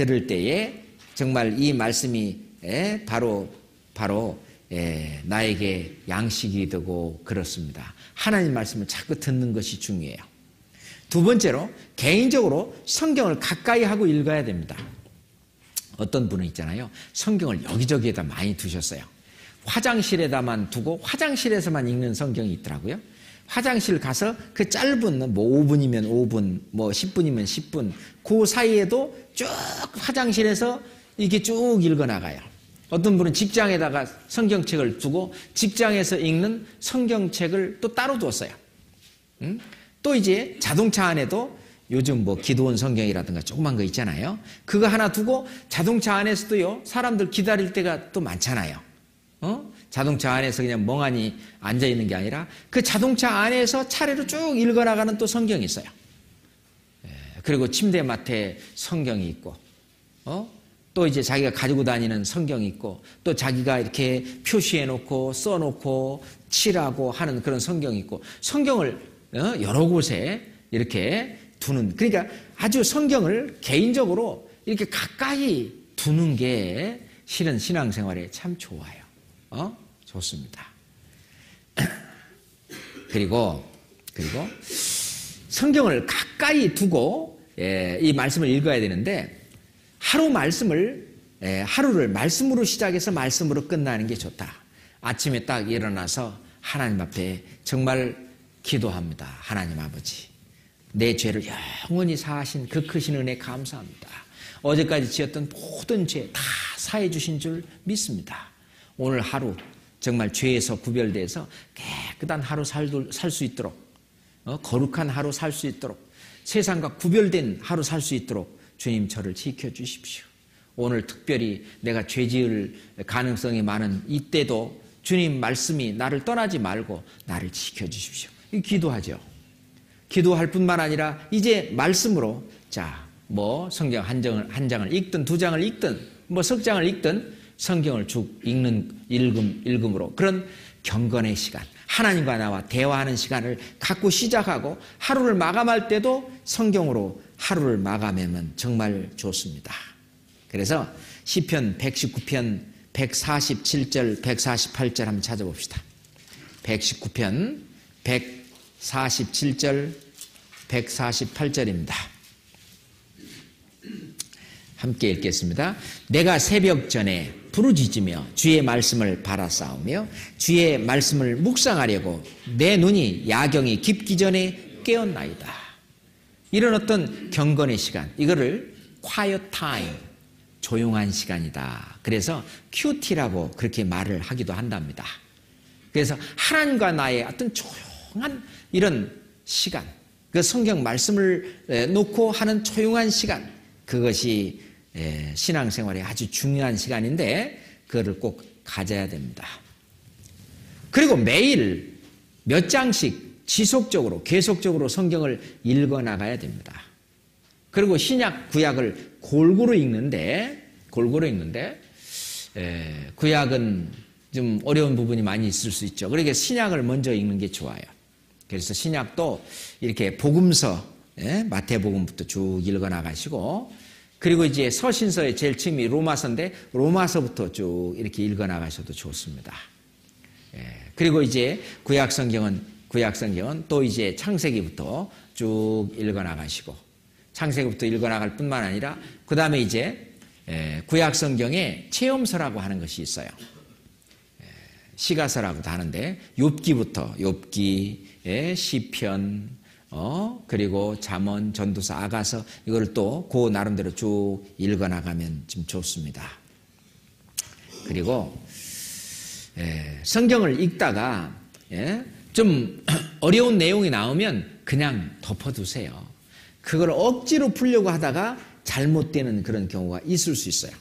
정말 이 말씀이 바로 나에게 양식이 되고 그렇습니다. 하나님 말씀을 자꾸 듣는 것이 중요해요. 두 번째로 개인적으로 성경을 가까이 하고 읽어야 됩니다. 어떤 분은 있잖아요. 성경을 여기저기에다 많이 두셨어요. 화장실에다만 두고 화장실에서만 읽는 성경이 있더라고요. 화장실 가서 그 짧은 5분이면 5분, 10분이면 10분, 그 사이에도 쭉 화장실에서 이게 쭉 읽어나가요. 어떤 분은 직장에다가 성경책을 두고 직장에서 읽는 성경책을 또 따로 뒀어요. 또 이제 자동차 안에도 요즘 기도원 성경이라든가 조그만 거 있잖아요. 그거 하나 두고 자동차 안에서도요, 사람들 기다릴 때가 또 많잖아요. 자동차 안에서 그냥 멍하니 앉아있는 게 아니라 그 자동차 안에서 차례로 쭉 읽어나가는 또 성경이 있어요. 그리고 침대맡에 성경이 있고, 또 이제 자기가 가지고 다니는 성경이 있고, 또 자기가 이렇게 표시해놓고 써놓고 칠하고 하는 그런 성경이 있고, 성경을 여러 곳에 이렇게 두는, 그러니까 아주 성경을 개인적으로 이렇게 가까이 두는 게 실은 신앙생활에 참 좋아요. 좋습니다. 그리고 성경을 가까이 두고 이 말씀을 읽어야 되는데, 하루를 말씀으로 시작해서 말씀으로 끝나는 게 좋다. 아침에 딱 일어나서 하나님 앞에 정말 기도합니다. 하나님 아버지, 내 죄를 영원히 사하신 그 크신 은혜 감사합니다. 어제까지 지었던 모든 죄 다 사해 주신 줄 믿습니다. 오늘 하루 정말 죄에서 구별돼서 깨끗한 하루 살 수 있도록, 거룩한 하루 살 수 있도록, 세상과 구별된 하루 살 수 있도록 주님 저를 지켜주십시오. 오늘 특별히 내가 죄 지을 가능성이 많은 이때도 주님 말씀이 나를 떠나지 말고 나를 지켜주십시오. 기도하죠. 기도할 뿐만 아니라 이제 말씀으로 성경 한 장을 읽든 두 장을 읽든 석 장을 읽든 성경을 쭉 읽음으로 그런 경건의 시간, 하나님과 나와 대화하는 시간을 갖고 시작하고 하루를 마감할 때도 성경으로 하루를 마감하면 정말 좋습니다. 그래서 시편 119편 147절 148절 한번 찾아봅시다. 119편 147절 148절입니다. 함께 읽겠습니다. 내가 새벽 전에 부르짖으며 주의 말씀을 바라싸우며 주의 말씀을 묵상하려고 내 눈이 야경이 깊기 전에 깨었나이다. 이런 어떤 경건의 시간, 이거를 quiet time, 조용한 시간이다. 그래서 QT라고 그렇게 말을 하기도 한답니다. 그래서 하나님과 나의 어떤 조용한 이런 시간, 그 성경 말씀을 놓고 하는 조용한 시간, 그것이 신앙생활에 아주 중요한 시간인데 그거를 꼭 가져야 됩니다. 그리고 매일 몇 장씩 지속적으로 계속적으로 성경을 읽어나가야 됩니다. 그리고 신약 구약을 골고루 읽는데 구약은 좀 어려운 부분이 많이 있을 수 있죠. 그러니까 신약을 먼저 읽는 게 좋아요. 그래서 신약도 이렇게 복음서, 마태복음부터 쭉 읽어나가시고, 그리고 이제 서신서의 제일 처음이 로마서인데 로마서부터 쭉 이렇게 읽어나가셔도 좋습니다. 그리고 이제 구약 성경은 또 이제 창세기부터 쭉 읽어나가시고, 창세기부터 읽어나갈 뿐만 아니라 그 다음에 이제 구약 성경에 체험서라고 하는 것이 있어요. 시가서라고도 하는데 욥기부터 욥기, 시편, 그리고 잠언, 전도서, 아가서 이거를 또 그 나름대로 쭉 읽어나가면 좀 좋습니다. 그리고 성경을 읽다가 좀 어려운 내용이 나오면 그냥 덮어두세요. 그걸 억지로 풀려고 하다가 잘못되는 그런 경우가 있을 수 있어요.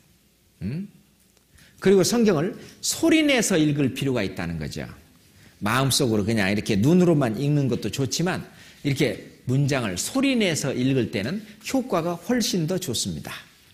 그리고 성경을 소리내서 읽을 필요가 있다는 거죠. 마음속으로 그냥 이렇게 눈으로만 읽는 것도 좋지만 이렇게 문장을 소리내서 읽을 때는 효과가 훨씬 더 좋습니다.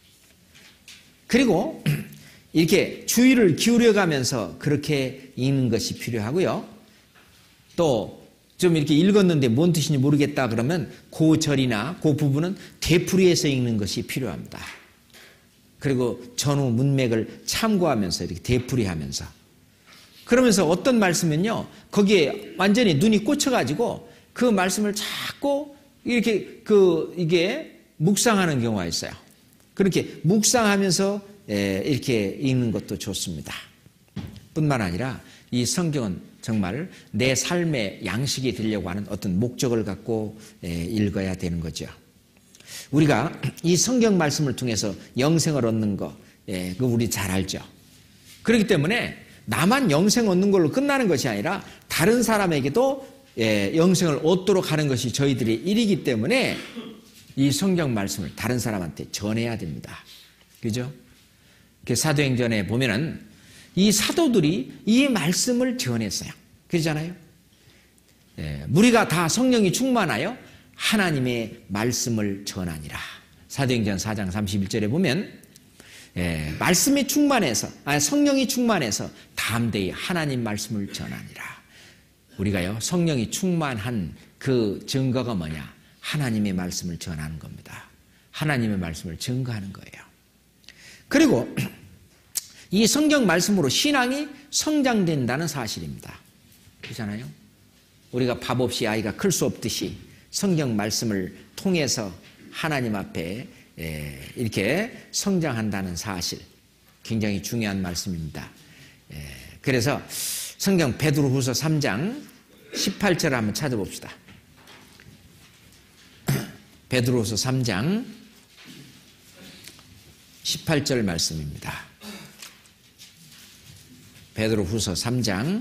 그리고 이렇게 주의를 기울여가면서 그렇게 읽는 것이 필요하고요. 또 좀 이렇게 읽었는데 뭔 뜻인지 모르겠다 그러면 그 절이나 그 부분은 되풀이해서 읽는 것이 필요합니다. 그리고 전후 문맥을 참고하면서 이렇게 되풀이하면서 그러면서 어떤 말씀은요 거기에 완전히 눈이 꽂혀가지고 그 말씀을 자꾸 이렇게 이게 묵상하는 경우가 있어요. 그렇게 묵상하면서 이렇게 읽는 것도 좋습니다. 뿐만 아니라 이 성경은 정말 내 삶의 양식이 되려고 하는 어떤 목적을 갖고 읽어야 되는 거죠. 우리가 이 성경 말씀을 통해서 영생을 얻는 거, 그거 우리 잘 알죠. 그렇기 때문에 나만 영생 얻는 걸로 끝나는 것이 아니라 다른 사람에게도 영생을 얻도록 하는 것이 저희들의 일이기 때문에 이 성경 말씀을 다른 사람한테 전해야 됩니다. 그죠? 사도행전에 보면은 이 사도들이 이 말씀을 전했어요. 그러잖아요. 무리가 다 성령이 충만하여 하나님의 말씀을 전하니라. 사도행전 4장 31절에 보면 말씀이 충만해서 성령이 충만해서 담대히 하나님 말씀을 전하니라. 우리가요 성령이 충만한 그 증거가 뭐냐? 하나님의 말씀을 전하는 겁니다. 하나님의 말씀을 증거하는 거예요. 그리고 이 성경 말씀으로 신앙이 성장된다는 사실입니다. 그렇잖아요. 우리가 밥 없이 아이가 클 수 없듯이 성경 말씀을 통해서 하나님 앞에 이렇게 성장한다는 사실 굉장히 중요한 말씀입니다. 그래서 성경 베드로후서 3장 18절을 한번 찾아봅시다. 베드로후서 3장 18절 말씀입니다. 베드로후서 3장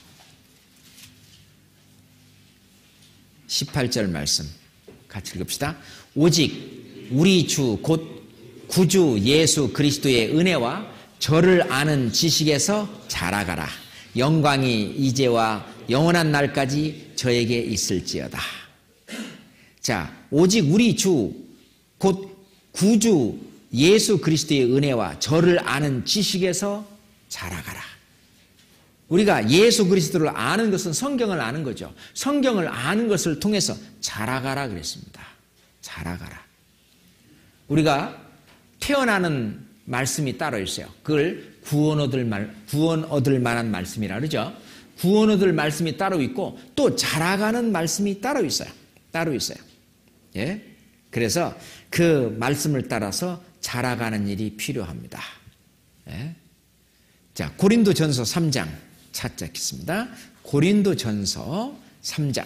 18절 말씀 같이 읽읍시다. 오직 우리 주 곧 구주 예수 그리스도의 은혜와 저를 아는 지식에서 자라가라. 영광이 이제와 영원한 날까지 저에게 있을지어다. 자, 오직 우리 주, 곧 구주 예수 그리스도의 은혜와 저를 아는 지식에서 자라가라. 우리가 예수 그리스도를 아는 것은 성경을 아는 거죠. 성경을 아는 것을 통해서 자라가라 그랬습니다. 자라가라. 우리가 태어나는 말씀이 따로 있어요. 그걸 구원 얻을 만한 말씀이라 그러죠. 구원 얻을 말씀이 따로 있고 또 자라가는 말씀이 따로 있어요. 따로 있어요. 예? 그래서 그 말씀을 따라서 자라가는 일이 필요합니다. 예? 자, 고린도전서 3장 찾겠습니다. 고린도전서 3장.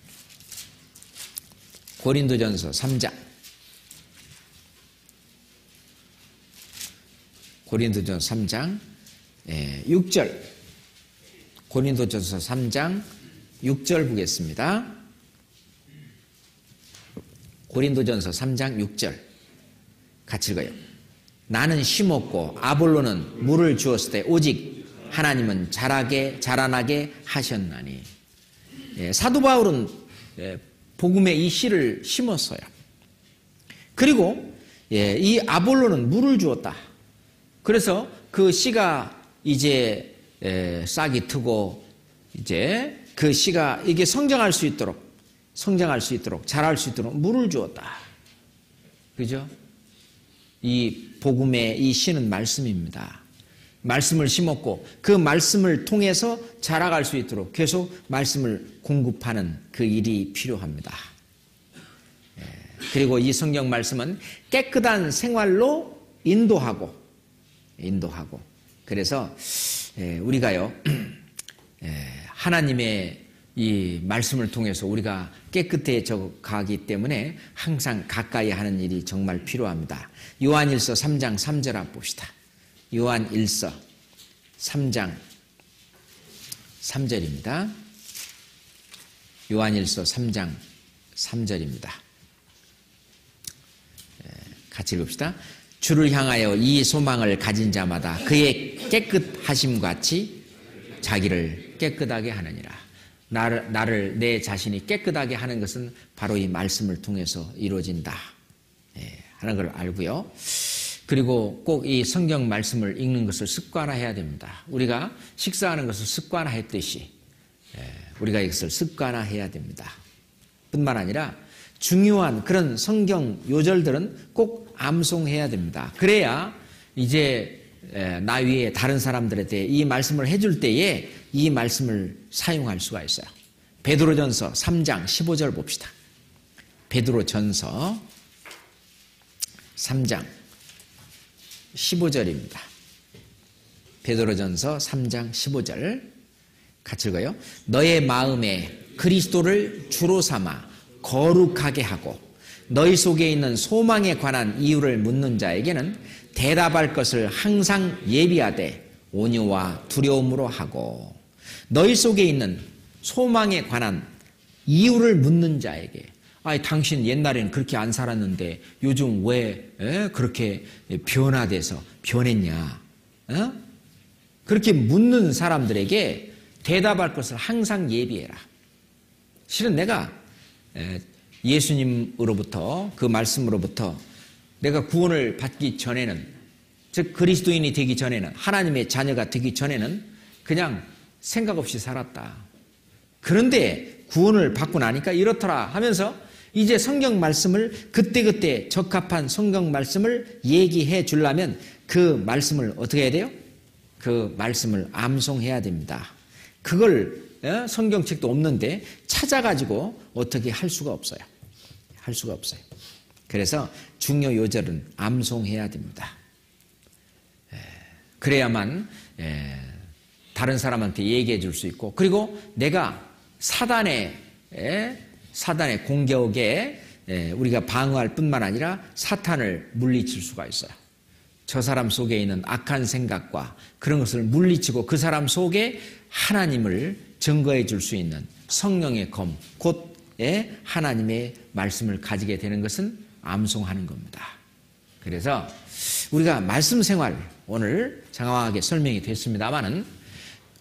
고린도전서 3장. 고린도전서 3장 6절. 고린도전서 3장 6절 보겠습니다. 고린도전서 3장 6절 같이 읽어요. 나는 심었고 아볼로는 물을 주었을 때 오직 하나님은 자라나게 하셨나니. 사도 바울은 복음의 이 씨를 심었어요. 그리고 이 아볼로는 물을 주었다. 그래서 그 씨가 이제 싹이 트고 이제 그 씨가 이게 성장할 수 있도록 자랄 수 있도록 물을 주었다. 그죠? 이 복음의 이 씨는 말씀입니다. 말씀을 심었고 그 말씀을 통해서 자라갈 수 있도록 계속 말씀을 공급하는 그 일이 필요합니다. 그리고 이 성경 말씀은 깨끗한 생활로 인도하고 그래서 우리가요 하나님의 이 말씀을 통해서 우리가 깨끗해져 가기 때문에 항상 가까이 하는 일이 정말 필요합니다. 요한일서 3장 3절 한번 봅시다. 요한일서 3장 3절입니다. 요한일서 3장 3절입니다. 같이 읽읍시다. 주를 향하여 이 소망을 가진 자마다 그의 깨끗하심 같이 자기를 깨끗하게 하느니라. 나를 내 자신이 깨끗하게 하는 것은 바로 이 말씀을 통해서 이루어진다 하는 걸 알고요. 그리고 꼭 이 성경 말씀을 읽는 것을 습관화해야 됩니다. 우리가 식사하는 것을 습관화했듯이 우리가 이것을 습관화해야 됩니다. 뿐만 아니라 중요한 그런 성경 요절들은 꼭 암송해야 됩니다. 그래야 이제 나 위에 다른 사람들한테 이 말씀을 해줄 때에 이 말씀을 사용할 수가 있어요. 베드로전서 3장 15절 봅시다. 베드로전서 3장 15절입니다. 베드로전서 3장 15절 같이 읽어요. 너의 마음에 그리스도를 주로 삼아 거룩하게 하고 너희 속에 있는 소망에 관한 이유를 묻는 자에게는 대답할 것을 항상 예비하되 온유와 두려움으로 하고 너희 속에 있는 소망에 관한 이유를 묻는 자에게 당신 옛날에는 그렇게 안 살았는데 요즘 왜 그렇게 변했냐 그렇게 묻는 사람들에게 대답할 것을 항상 예비해라. 실은 내가 예수님으로부터 그 말씀으로부터 내가 구원을 받기 전에는 즉 그리스도인이 되기 전에는 하나님의 자녀가 되기 전에는 그냥 생각 없이 살았다. 그런데 구원을 받고 나니까 이렇더라 하면서 이제 성경 말씀을 그때그때 적합한 성경 말씀을 얘기해 주려면 그 말씀을 어떻게 해야 돼요? 그 말씀을 암송해야 됩니다. 그걸 성경책도 없는데 찾아가지고 어떻게 할 수가 없어요. 할 수가 없어요. 그래서 중요 요절은 암송해야 됩니다. 그래야만 다른 사람한테 얘기해 줄 수 있고 그리고 내가 사단의 공격에 우리가 방어할 뿐만 아니라 사탄을 물리칠 수가 있어요. 저 사람 속에 있는 악한 생각과 그런 것을 물리치고 그 사람 속에 하나님을 증거해 줄 수 있는 성령의 검, 곧 하나님의 말씀을 가지게 되는 것은 암송하는 겁니다. 그래서 우리가 말씀 생활 오늘 장황하게 설명이 됐습니다마는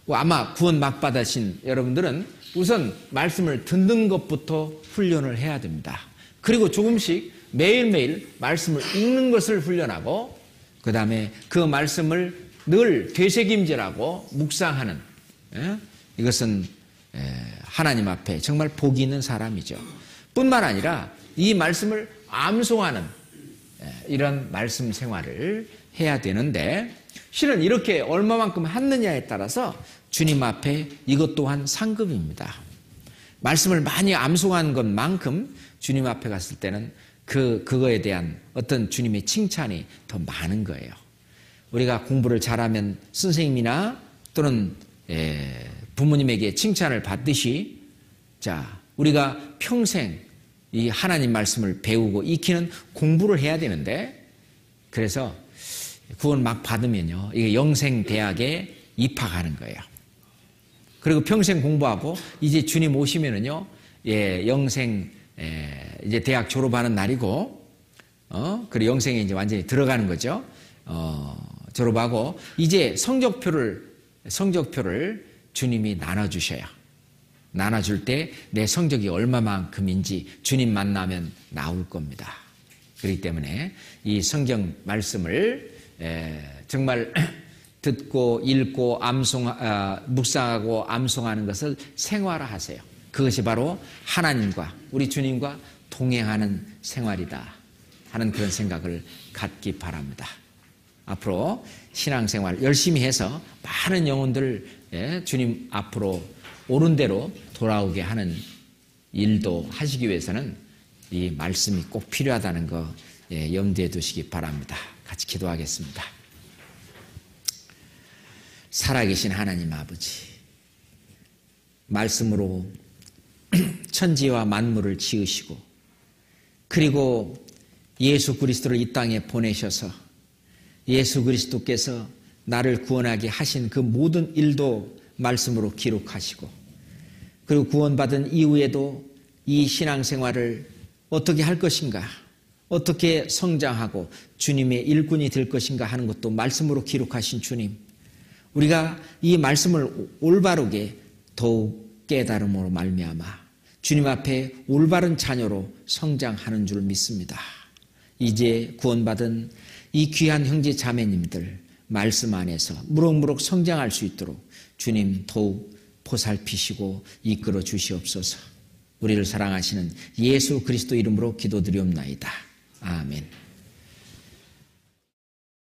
아마 구원 막 받으신 여러분들은 우선 말씀을 듣는 것부터 훈련을 해야 됩니다. 그리고 조금씩 매일매일 말씀을 읽는 것을 훈련하고 그 다음에 그 말씀을 늘 되새김질하고 묵상하는, 이것은 하나님 앞에 정말 복이 있는 사람이죠. 뿐만 아니라 이 말씀을 암송하는 이런 말씀 생활을 해야 되는데, 실은 이렇게 얼마만큼 하느냐에 따라서 주님 앞에 이것 또한 상급입니다. 말씀을 많이 암송한 것만큼 주님 앞에 갔을 때는 그거에 대한 어떤 주님의 칭찬이 더 많은 거예요. 우리가 공부를 잘하면 선생님이나 또는 부모님에게 칭찬을 받듯이, 자, 우리가 평생 이 하나님 말씀을 배우고 익히는 공부를 해야 되는데, 그래서 구원 막 받으면요, 이게 영생대학에 입학하는 거예요. 그리고 평생 공부하고 이제 주님 오시면은요, 영생, 이제 대학 졸업하는 날이고, 그리고 영생에 이제 완전히 들어가는 거죠. 졸업하고 이제 성적표를 주님이 나눠주셔요. 나눠줄 때 내 성적이 얼마만큼인지 주님 만나면 나올 겁니다. 그렇기 때문에 이 성경 말씀을 정말 듣고 읽고 묵상하고 암송하는 것을 생활화하세요. 그것이 바로 하나님과 우리 주님과 동행하는 생활이다 하는 그런 생각을 갖기 바랍니다. 앞으로 신앙생활 열심히 해서 많은 영혼들을 주님 앞으로 옳은 대로 돌아오게 하는 일도 하시기 위해서는 이 말씀이 꼭 필요하다는 거 염두에 두시기 바랍니다. 같이 기도하겠습니다. 살아계신 하나님 아버지, 말씀으로 천지와 만물을 지으시고 그리고 예수 그리스도를 이 땅에 보내셔서 예수 그리스도께서 나를 구원하게 하신 그 모든 일도 말씀으로 기록하시고, 그리고 구원받은 이후에도 이 신앙생활을 어떻게 할 것인가, 어떻게 성장하고 주님의 일꾼이 될 것인가 하는 것도 말씀으로 기록하신 주님, 우리가 이 말씀을 올바르게 더욱 깨달음으로 말미암아 주님 앞에 올바른 자녀로 성장하는 줄 믿습니다. 이제 구원받은 이 귀한 형제 자매님들 말씀 안에서 무럭무럭 성장할 수 있도록 주님 더욱 보살피시고 이끌어 주시옵소서. 우리를 사랑하시는 예수 그리스도 이름으로 기도드리옵나이다. 아멘.